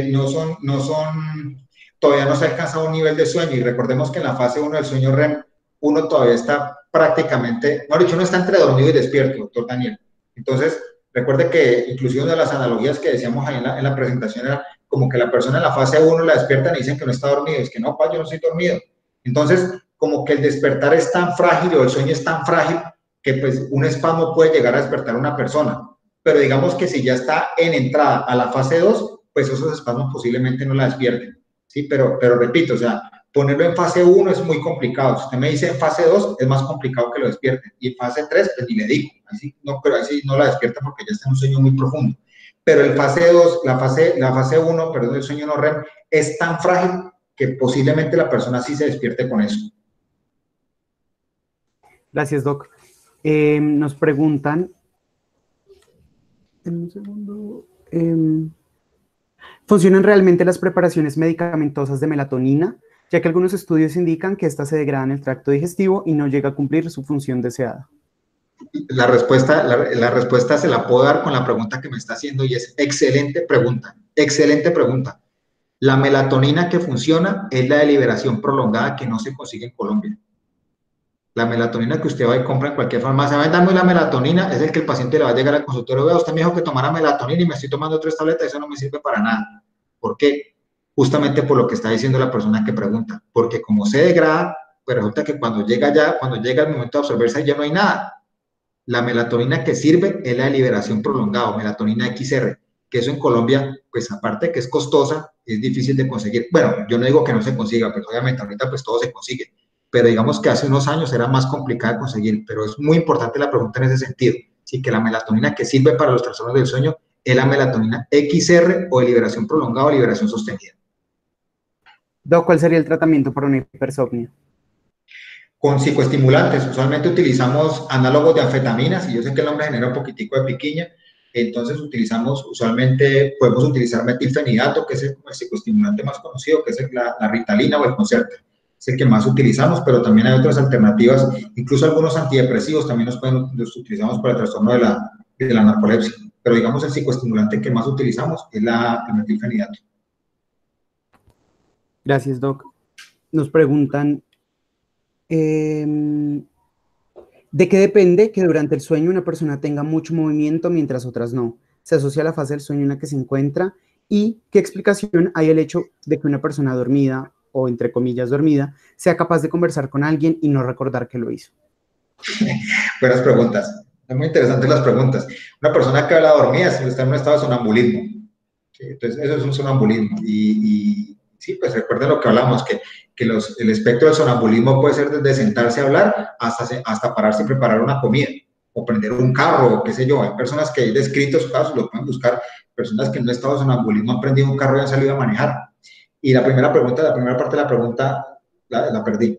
todavía no se ha alcanzado un nivel de sueño y recordemos que en la fase uno del sueño REM uno todavía está prácticamente, bueno, dicho, uno está entre dormido y despierto, doctor Daniel. Entonces, recuerde que inclusive una de las analogías que decíamos ahí en la presentación era como que la persona en la fase uno la despiertan y dicen que no está dormido, es que no, pa, yo no estoy dormido. Entonces, como que el despertar es tan frágil o el sueño es tan frágil que pues un espasmo puede llegar a despertar a una persona, pero digamos que si ya está en entrada a la fase 2, pues esos espasmos posiblemente no la despierten, ¿sí? Pero repito, o sea, ponerlo en fase 1 es muy complicado. Si usted me dice en fase 2, es más complicado que lo despierten. Y en fase 3, pues ni le digo. Así, no, pero así no la despierta porque ya está en un sueño muy profundo. Pero el fase 2, la fase 1, perdón, el sueño no REM, es tan frágil que posiblemente la persona sí se despierte con eso. Gracias, Doc. Nos preguntan, en un segundo, ¿funcionan realmente las preparaciones medicamentosas de melatonina? Ya que algunos estudios indican que ésta se degrada en el tracto digestivo y no llega a cumplir su función deseada. La respuesta se la puedo dar con la pregunta que me está haciendo y es excelente pregunta, excelente pregunta. La melatonina que funciona es la de liberación prolongada que no se consigue en Colombia. La melatonina que usted va y compra en cualquier farmacia, va a darme la melatonina, es el que el paciente le va a llegar al consultorio, vea, usted me dijo que tomara melatonina y me estoy tomando 3 tabletas, eso no me sirve para nada. ¿Por qué? Justamente por lo que está diciendo la persona que pregunta, porque como se degrada, pues resulta que cuando llega el momento de absorberse ya no hay nada. La melatonina que sirve es la de liberación prolongada, melatonina XR, que eso en Colombia, pues aparte que es costosa, es difícil de conseguir. Bueno, yo no digo que no se consiga, pues obviamente ahorita pues todo se consigue, pero digamos que hace unos años era más complicada de conseguir, pero es muy importante la pregunta en ese sentido. Sí, que la melatonina que sirve para los trastornos del sueño es la melatonina XR o de liberación prolongada o liberación sostenida. Doc, ¿cuál sería el tratamiento para una hipersomnia? Con psicoestimulantes, usualmente utilizamos análogos de anfetaminas, y yo sé que el nombre genera un poquitico de piquiña, entonces podemos utilizar metilfenidato, que es el psicoestimulante más conocido, que es la Ritalina o el Concerta, es el que más utilizamos, pero también hay otras alternativas, incluso algunos antidepresivos también los utilizamos para el trastorno de la narcolepsia, pero digamos el psicoestimulante que más utilizamos es el metilfenidato. Gracias, Doc. Nos preguntan, eh, ¿de qué depende que durante el sueño una persona tenga mucho movimiento mientras otras no? ¿Se asocia a la fase del sueño en la que se encuentra? ¿Y qué explicación hay el hecho de que una persona dormida, o entre comillas dormida, sea capaz de conversar con alguien y no recordar que lo hizo? Buenas preguntas. Son muy interesantes las preguntas. Una persona que habla dormida está en un estado de sonambulismo. ¿Sí? Entonces, eso es un sonambulismo. Y sí, pues recuerden lo que hablamos, que el espectro del sonambulismo puede ser desde sentarse a hablar hasta pararse y preparar una comida, o prender un carro, o qué sé yo. Hay personas que hay descritos casos, lo pueden buscar, personas que en un estado de sonambulismo han prendido un carro y han salido a manejar. Y la primera parte de la pregunta la perdí.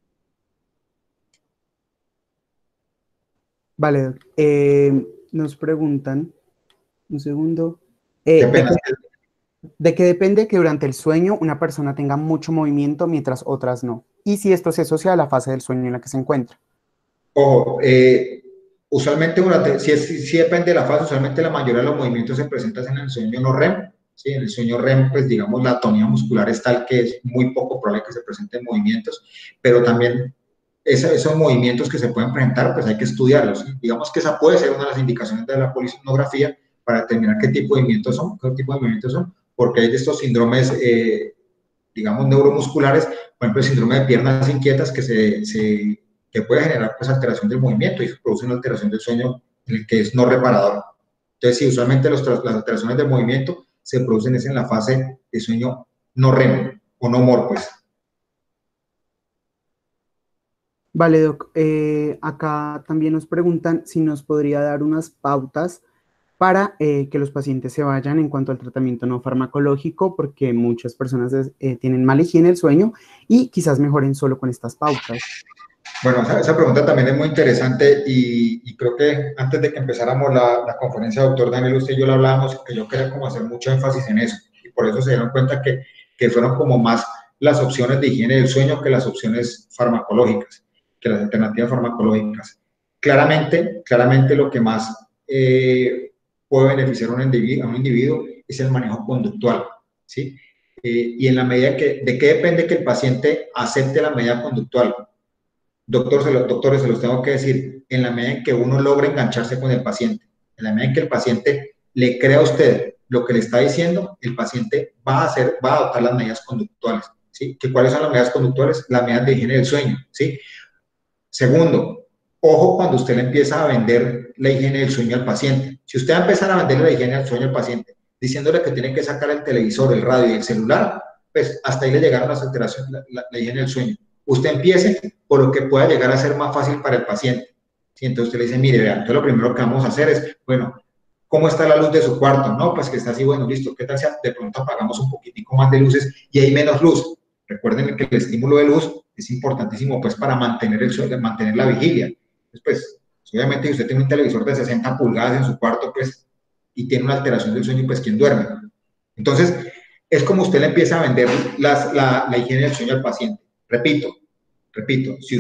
Vale, nos preguntan, un segundo, Qué ¿de pena. qué ¿De qué depende que durante el sueño una persona tenga mucho movimiento mientras otras no? Y si esto se asocia a la fase del sueño en la que se encuentra. Ojo, usualmente si depende de la fase, usualmente la mayoría de los movimientos se presentan en el sueño no REM. ¿Sí? En el sueño REM, pues digamos, la atonía muscular es tal que es muy poco probable que se presenten movimientos, pero también esos movimientos que se pueden presentar, pues hay que estudiarlos. ¿Sí? Digamos que esa puede ser una de las indicaciones de la polisomnografía para determinar qué tipo de movimientos son, porque hay de estos síndromes, digamos, neuromusculares, por ejemplo, el síndrome de piernas inquietas que puede generar pues alteración del movimiento y produce una alteración del sueño en el que es no reparador. Entonces, sí, usualmente las alteraciones del movimiento se producen en la fase de sueño no REM o no MOR, pues. Vale, Doc. Acá también nos preguntan si nos podría dar unas pautas para que los pacientes se vayan en cuanto al tratamiento no farmacológico, porque muchas personas tienen mala higiene del sueño y quizás mejoren solo con estas pautas. Bueno, esa pregunta también es muy interesante y creo que antes de que empezáramos la conferencia, doctor Daniel, usted y yo la hablábamos, que yo quería como hacer mucho énfasis en eso y por eso se dieron cuenta que fueron como más las opciones de higiene del sueño que las opciones farmacológicas, que las alternativas farmacológicas. Claramente lo que más puede beneficiar a un individuo es el manejo conductual, ¿sí? Y en la medida ¿de qué depende que el paciente acepte la medida conductual? Doctores, se los tengo que decir, en la medida en que uno logra engancharse con el paciente, en la medida en que el paciente le crea a usted lo que le está diciendo, el paciente va a adoptar las medidas conductuales, ¿sí? ¿Cuáles son las medidas conductuales? Las medidas de higiene del sueño, ¿sí? Segundo, ojo cuando usted le empieza a vender la higiene del sueño al paciente. Si usted va a empezar a venderle la higiene del sueño al paciente, diciéndole que tiene que sacar el televisor, el radio y el celular, pues hasta ahí le llegaron las alteraciones, la higiene del sueño. Usted empiece por lo que pueda llegar a ser más fácil para el paciente. ¿Sí? Entonces usted le dice, mire, vean, entonces lo primero que vamos a hacer es, bueno, ¿cómo está la luz de su cuarto? No, pues que está así, bueno, listo. ¿Qué tal si de pronto apagamos un poquitico más de luces y hay menos luz? Recuerden que el estímulo de luz es importantísimo pues para mantener mantener la vigilia. Pues, obviamente si usted tiene un televisor de 60 pulgadas en su cuarto, pues, y tiene una alteración del sueño, pues, ¿quién duerme? Entonces, es como usted le empieza a vender la higiene del sueño al paciente. Repito, si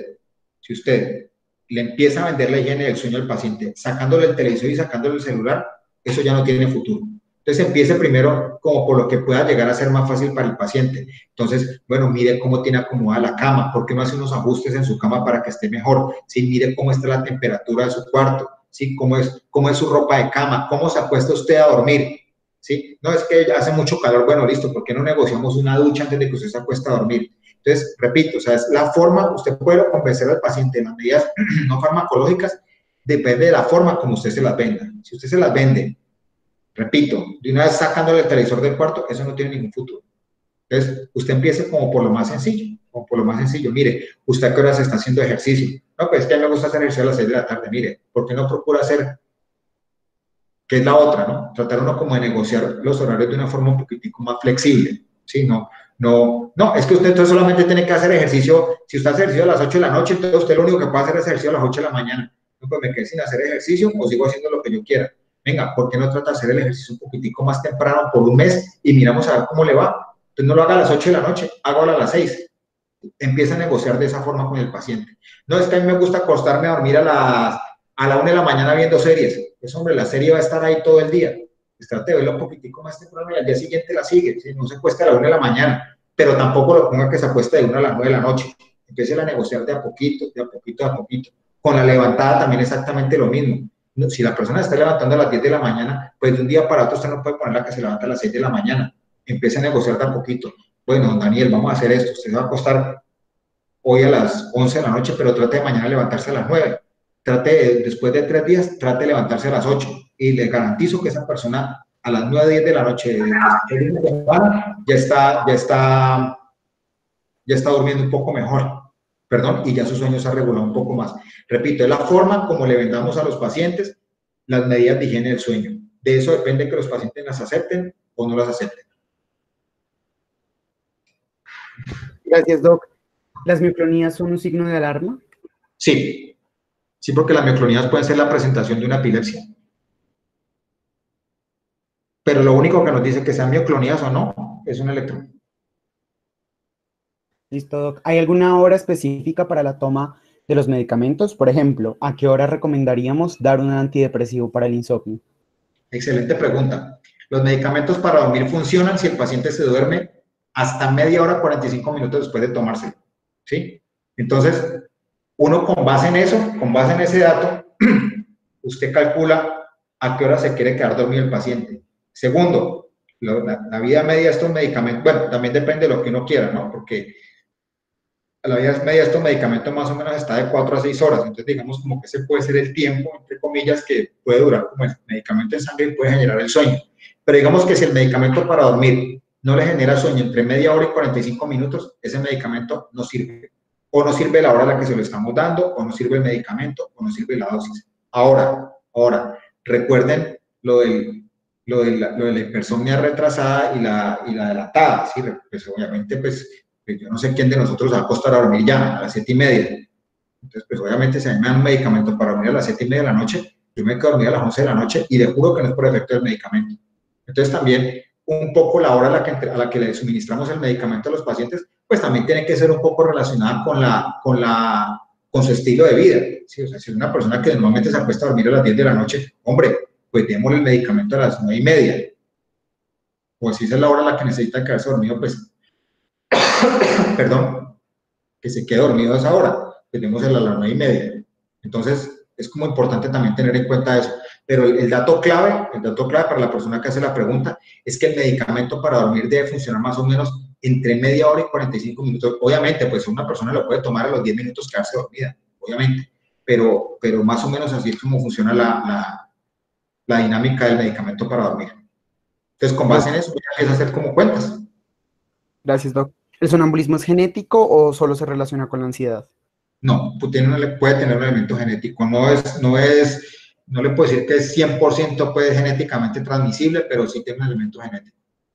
usted le empieza a vender la higiene del sueño al paciente, sacándole el televisor y sacándole el celular, eso ya no tiene futuro. Entonces empiece primero como por lo que pueda llegar a ser más fácil para el paciente. Entonces, bueno, mire cómo tiene acomodada la cama, por qué no hace unos ajustes en su cama para que esté mejor, ¿sí? Mire cómo está la temperatura de su cuarto, ¿sí? Cómo es su ropa de cama, cómo se acuesta usted a dormir, ¿sí? No es que hace mucho calor, bueno, listo, ¿por qué no negociamos una ducha antes de que usted se acueste a dormir? Entonces, repito, o sea, es la forma, usted puede convencer al paciente en las medidas no farmacológicas, depende de la forma como usted se las venda. Si usted se las vende, repito, de una vez sacándole el televisor del cuarto, eso no tiene ningún futuro. Entonces, usted empiece como por lo más sencillo, como por lo más sencillo. Mire, ¿usted a qué horas está haciendo ejercicio? No, pues es que a mí me gusta hacer ejercicio a las 6 de la tarde. Mire, ¿por qué no procura hacer, que es la otra, ¿no? Tratar uno como de negociar los horarios de una forma un poquitico más flexible, ¿sí? No, es que usted entonces solamente tiene que hacer ejercicio, si usted hace ejercicio a las 8 de la noche, entonces usted lo único que puede hacer es ejercicio a las 8 de la mañana. No, pues me quedé sin hacer ejercicio o sigo haciendo lo que yo quiera. Venga, ¿por qué no trata de hacer el ejercicio un poquitico más temprano por un mes y miramos a ver cómo le va? Entonces no lo haga a las 8 de la noche, hágalo a las 6. Empieza a negociar de esa forma con el paciente. No, es que a mí me gusta acostarme a dormir a la 1 de la mañana viendo series. Pues hombre, la serie va a estar ahí todo el día. Pues trate de verla un poquitico más temprano y al día siguiente la sigue. ¿Sí? No se acuesta a la 1 de la mañana, pero tampoco lo ponga que se acueste de 1 a las 9 de la noche. Empiece a negociar de a poquito, de a poquito, de a poquito. Con la levantada también exactamente lo mismo. Si la persona está levantando a las 10 de la mañana, pues de un día para otro usted no puede ponerla que se levanta a las 6 de la mañana. Empiece a negociar de a poquito. Bueno, Daniel, vamos a hacer esto. Usted va a acostar hoy a las 11 de la noche, pero trate de mañana levantarse a las 9. Después de 3 días, trate de levantarse a las 8. Y le garantizo que esa persona a las 9, 10 de la noche, ya está durmiendo un poco mejor, perdón, y ya su sueño se ha regulado un poco más. Repito, es la forma como le vendamos a los pacientes las medidas de higiene del sueño. De eso depende que los pacientes las acepten o no las acepten. Gracias, Doc. ¿Las mioclonías son un signo de alarma? Sí, sí, porque las mioclonías pueden ser la presentación de una epilepsia. pero lo único que nos dice que sean mioclonías o no es un electro. Listo, doc. ¿Hay alguna hora específica para la toma de los medicamentos? Por ejemplo, ¿a qué hora recomendaríamos dar un antidepresivo para el insomnio? Excelente pregunta. Los medicamentos para dormir funcionan si el paciente se duerme hasta media hora, 45 minutos después de tomárselo, ¿sí? Entonces, uno con base en eso, con base en ese dato, usted calcula a qué hora se quiere quedar dormido el paciente. Segundo, la vida media de estos medicamentos, bueno, también depende de lo que uno quiera, ¿no? Porque la vida media de estos medicamentos más o menos está de 4 a 6 horas, entonces digamos como que ese puede ser el tiempo, entre comillas, que puede durar como el medicamento en sangre y puede generar el sueño. Pero digamos que si el medicamento para dormir no le genera sueño entre media hora y 45 minutos, ese medicamento no sirve. O no sirve la hora a la que se lo estamos dando, o no sirve el medicamento, o no sirve la dosis. Ahora, recuerden lo de la hipersomnia retrasada y la delatada, ¿sí? Pues obviamente, pues yo no sé quién de nosotros va a acostar a dormir ya a las 7:30. Entonces, pues obviamente si a mí me dan un medicamento para dormir a las 7:30 de la noche, yo me quedo dormir a las 11 de la noche y le juro que no es por efecto del medicamento. Entonces también un poco la hora a la que le suministramos el medicamento a los pacientes, pues también tiene que ser un poco relacionada con su estilo de vida. ¿Sí? O sea, si es una persona que normalmente se acuesta a dormir a las 10 de la noche, hombre, pues démosle el medicamento a las 9:30. O si esa es la hora a la que necesita quedarse dormido, pues, perdón, que se quede dormido a esa hora, tenemos el a las 9:30. Entonces, es como importante también tener en cuenta eso. Pero el dato clave para la persona que hace la pregunta, es que el medicamento para dormir debe funcionar más o menos entre media hora y 45 minutos. Obviamente, pues una persona lo puede tomar a los 10 minutos quedarse dormida, obviamente, pero más o menos así es como funciona la dinámica del medicamento para dormir. Entonces, con base Doc, en eso, ya empieza a hacer como cuentas. gracias, doc. ¿El sonambulismo es genético o solo se relaciona con la ansiedad? No, puede tener un elemento genético. No le puedo decir que es 100% pues, genéticamente transmisible, pero sí tiene un elemento genético.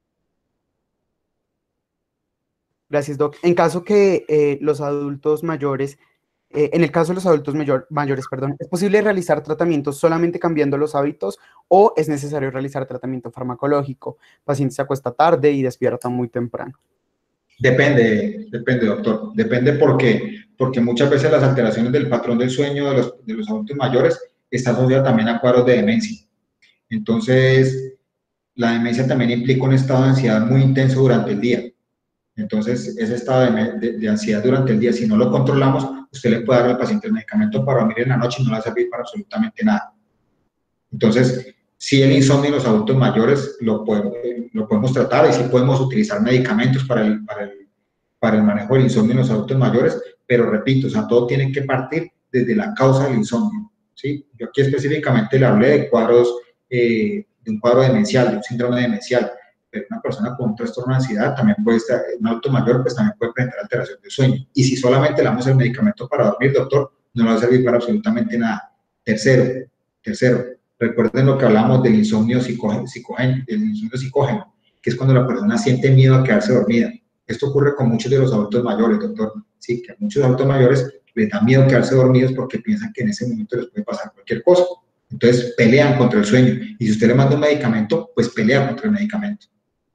Gracias, doc. En caso que los adultos mayores, en el caso de los adultos mayores, perdón, ¿es posible realizar tratamientos solamente cambiando los hábitos o es necesario realizar tratamiento farmacológico? El paciente se acuesta tarde y despierta muy temprano. Depende, doctor. Depende porque muchas veces las alteraciones del patrón del sueño de los adultos mayores están asociadas también a cuadros de demencia. Entonces, la demencia también implica un estado de ansiedad muy intenso durante el día. Entonces, ese estado de ansiedad durante el día, si no lo controlamos, usted le puede dar al paciente el medicamento para dormir en la noche y no le va a servir para absolutamente nada. Entonces, sí, el insomnio en los adultos mayores lo podemos tratar y sí podemos utilizar medicamentos para el manejo del insomnio en los adultos mayores, pero repito, o sea, todo tiene que partir desde la causa del insomnio, ¿sí? Yo aquí específicamente le hablé de de un cuadro demencial, de un síndrome demencial, pero una persona con un trastorno de ansiedad también puede estar, un adulto mayor, pues también puede presentar alteración del sueño. Y si solamente le damos el medicamento para dormir, doctor, no le va a servir para absolutamente nada. Tercero, recuerden lo que hablamos del insomnio psicógeno, que es cuando la persona siente miedo a quedarse dormida. Esto ocurre con muchos de los adultos mayores, doctor. Sí, que a muchos adultos mayores les da miedo quedarse dormidos porque piensan que en ese momento les puede pasar cualquier cosa. Entonces pelean contra el sueño. Y si usted le manda un medicamento, pues pelea contra el medicamento.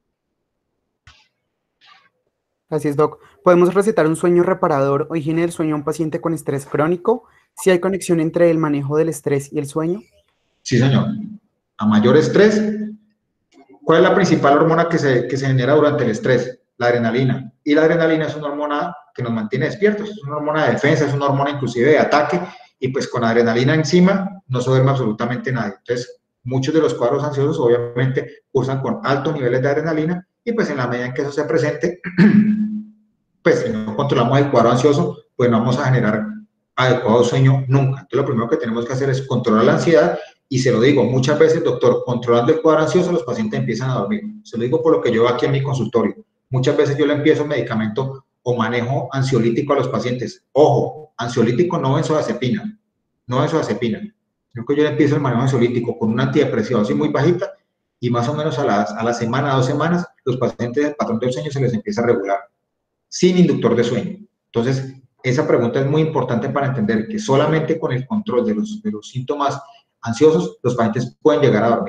Así es, doc. ¿Podemos recetar un sueño reparador o higiene del sueño a un paciente con estrés crónico? ¿Si hay conexión entre el manejo del estrés y el sueño? Sí, señor. A mayor estrés, ¿cuál es la principal hormona que se genera durante el estrés? La adrenalina. Y la adrenalina es una hormona que nos mantiene despiertos, es una hormona de defensa, es una hormona inclusive de ataque, y pues con adrenalina encima no se duerme absolutamente nadie. Entonces, muchos de los cuadros ansiosos obviamente cursan con altos niveles de adrenalina, y pues en la medida en que eso se presente, pues si no controlamos el cuadro ansioso, pues no vamos a generar adecuado sueño nunca. Entonces, lo primero que tenemos que hacer es controlar la ansiedad. Y se lo digo, muchas veces, doctor, controlando el cuadro ansioso, los pacientes empiezan a dormir. Se lo digo por lo que yo aquí en mi consultorio. Muchas veces yo le empiezo un medicamento o manejo ansiolítico a los pacientes. Ojo, ansiolítico no benzodiazepina, no benzodiazepina. Creo que yo le empiezo el manejo ansiolítico con una antidepresiva así muy bajita y más o menos a la semana, 2 semanas, los pacientes del patrón del sueño se les empieza a regular, sin inductor de sueño. Entonces, esa pregunta es muy importante para entender que solamente con el control de los síntomas ansiosos, los pacientes pueden llegar a dormir.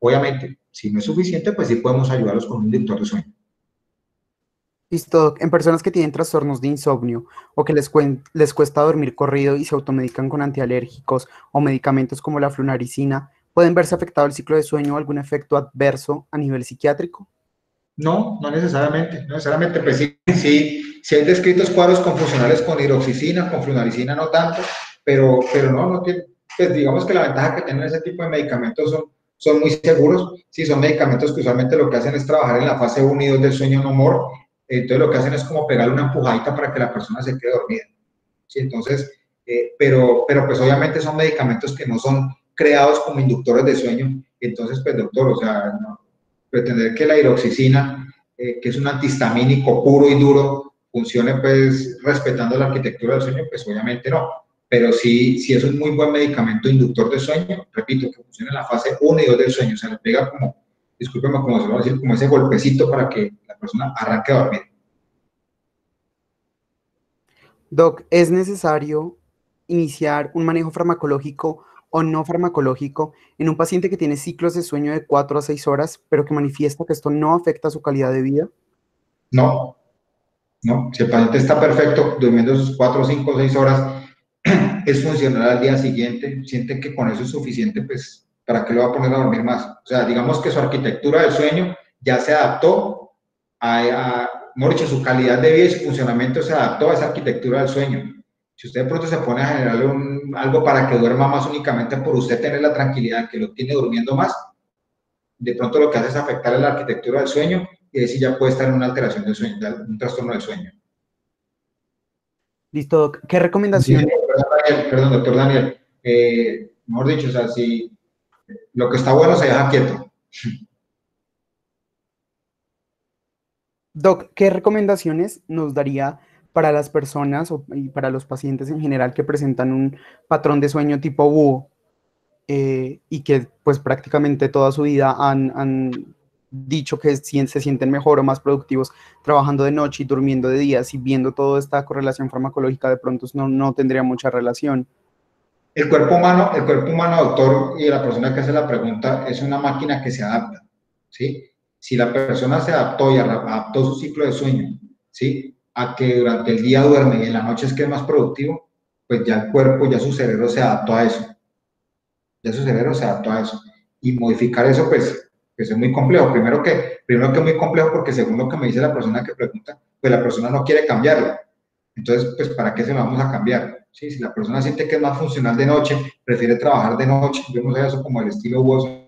Obviamente, si no es suficiente, pues sí podemos ayudarlos con un inductor de sueño. Listo, en personas que tienen trastornos de insomnio o que les cuesta dormir corrido y se automedican con antialérgicos o medicamentos como la flunaricina, ¿pueden verse afectado el ciclo de sueño o algún efecto adverso a nivel psiquiátrico? No, no necesariamente, pues sí, sí hay descritos cuadros confusionales con hidroxicina, con flunaricina no tanto, pero no tiene, pues digamos que la ventaja que tienen ese tipo de medicamentos son muy seguros, sí, son medicamentos que usualmente lo que hacen es trabajar en la fase 1 y 2 del sueño no more, entonces lo que hacen es como pegarle una empujadita para que la persona se quede dormida, sí, entonces, pero pues obviamente son medicamentos que no son creados como inductores de sueño, entonces pues doctor, o sea, no, pretender que la hidroxicina, que es un antihistamínico puro y duro, funcione pues respetando la arquitectura del sueño, pues obviamente no. Pero sí es un muy buen medicamento inductor de sueño, repito, que funciona en la fase 1 y 2 del sueño, o sea, le pega como, discúlpeme como se lo voy a decir, como ese golpecito para que la persona arranque a dormir. Doc, ¿es necesario iniciar un manejo farmacológico o no farmacológico en un paciente que tiene ciclos de sueño de 4 a 6 horas, pero que manifiesta que esto no afecta su calidad de vida? No, no, si el paciente está perfecto, durmiendo sus 4, 5, 6 horas, es funcional al día siguiente, siente que con eso es suficiente, pues, ¿para qué lo va a poner a dormir más? O sea, digamos que su arquitectura del sueño ya se adaptó mejor dicho, su calidad de vida y su funcionamiento se adaptó a esa arquitectura del sueño. Si usted de pronto se pone a generarle algo para que duerma más únicamente por usted tener la tranquilidad que lo tiene durmiendo más, de pronto lo que hace es afectar la arquitectura del sueño y decir ya puede estar en una alteración del sueño, un trastorno del sueño. Listo, Doc. ¿Qué Sí, recomendaciones? perdón, doctor Daniel. Mejor dicho, o sea, si lo que está bueno se deja quieto. Doc, ¿qué recomendaciones nos daría para las personas y para los pacientes en general que presentan un patrón de sueño tipo búho y que pues prácticamente toda su vida han dicho que se sienten mejor o más productivos trabajando de noche y durmiendo de día? Si viendo toda esta correlación farmacológica de pronto no tendría mucha relación. El cuerpo humano, doctor, y la persona que hace la pregunta es una máquina que se adapta, ¿sí? Si la persona se adaptó y adaptó su ciclo de sueño, ¿sí? A que durante el día duerme y en la noche es que es más productivo, pues ya el cuerpo, ya su cerebro se adaptó a eso, ya su cerebro se adaptó a eso. Y modificar eso, pues es muy complejo. Primero que es muy complejo porque según lo que me dice la persona que pregunta, pues la persona no quiere cambiarlo. Entonces, pues, ¿para qué se lo vamos a cambiar? ¿Sí? Si la persona siente que es más funcional de noche, prefiere trabajar de noche, yo no sé eso como el estilo vos,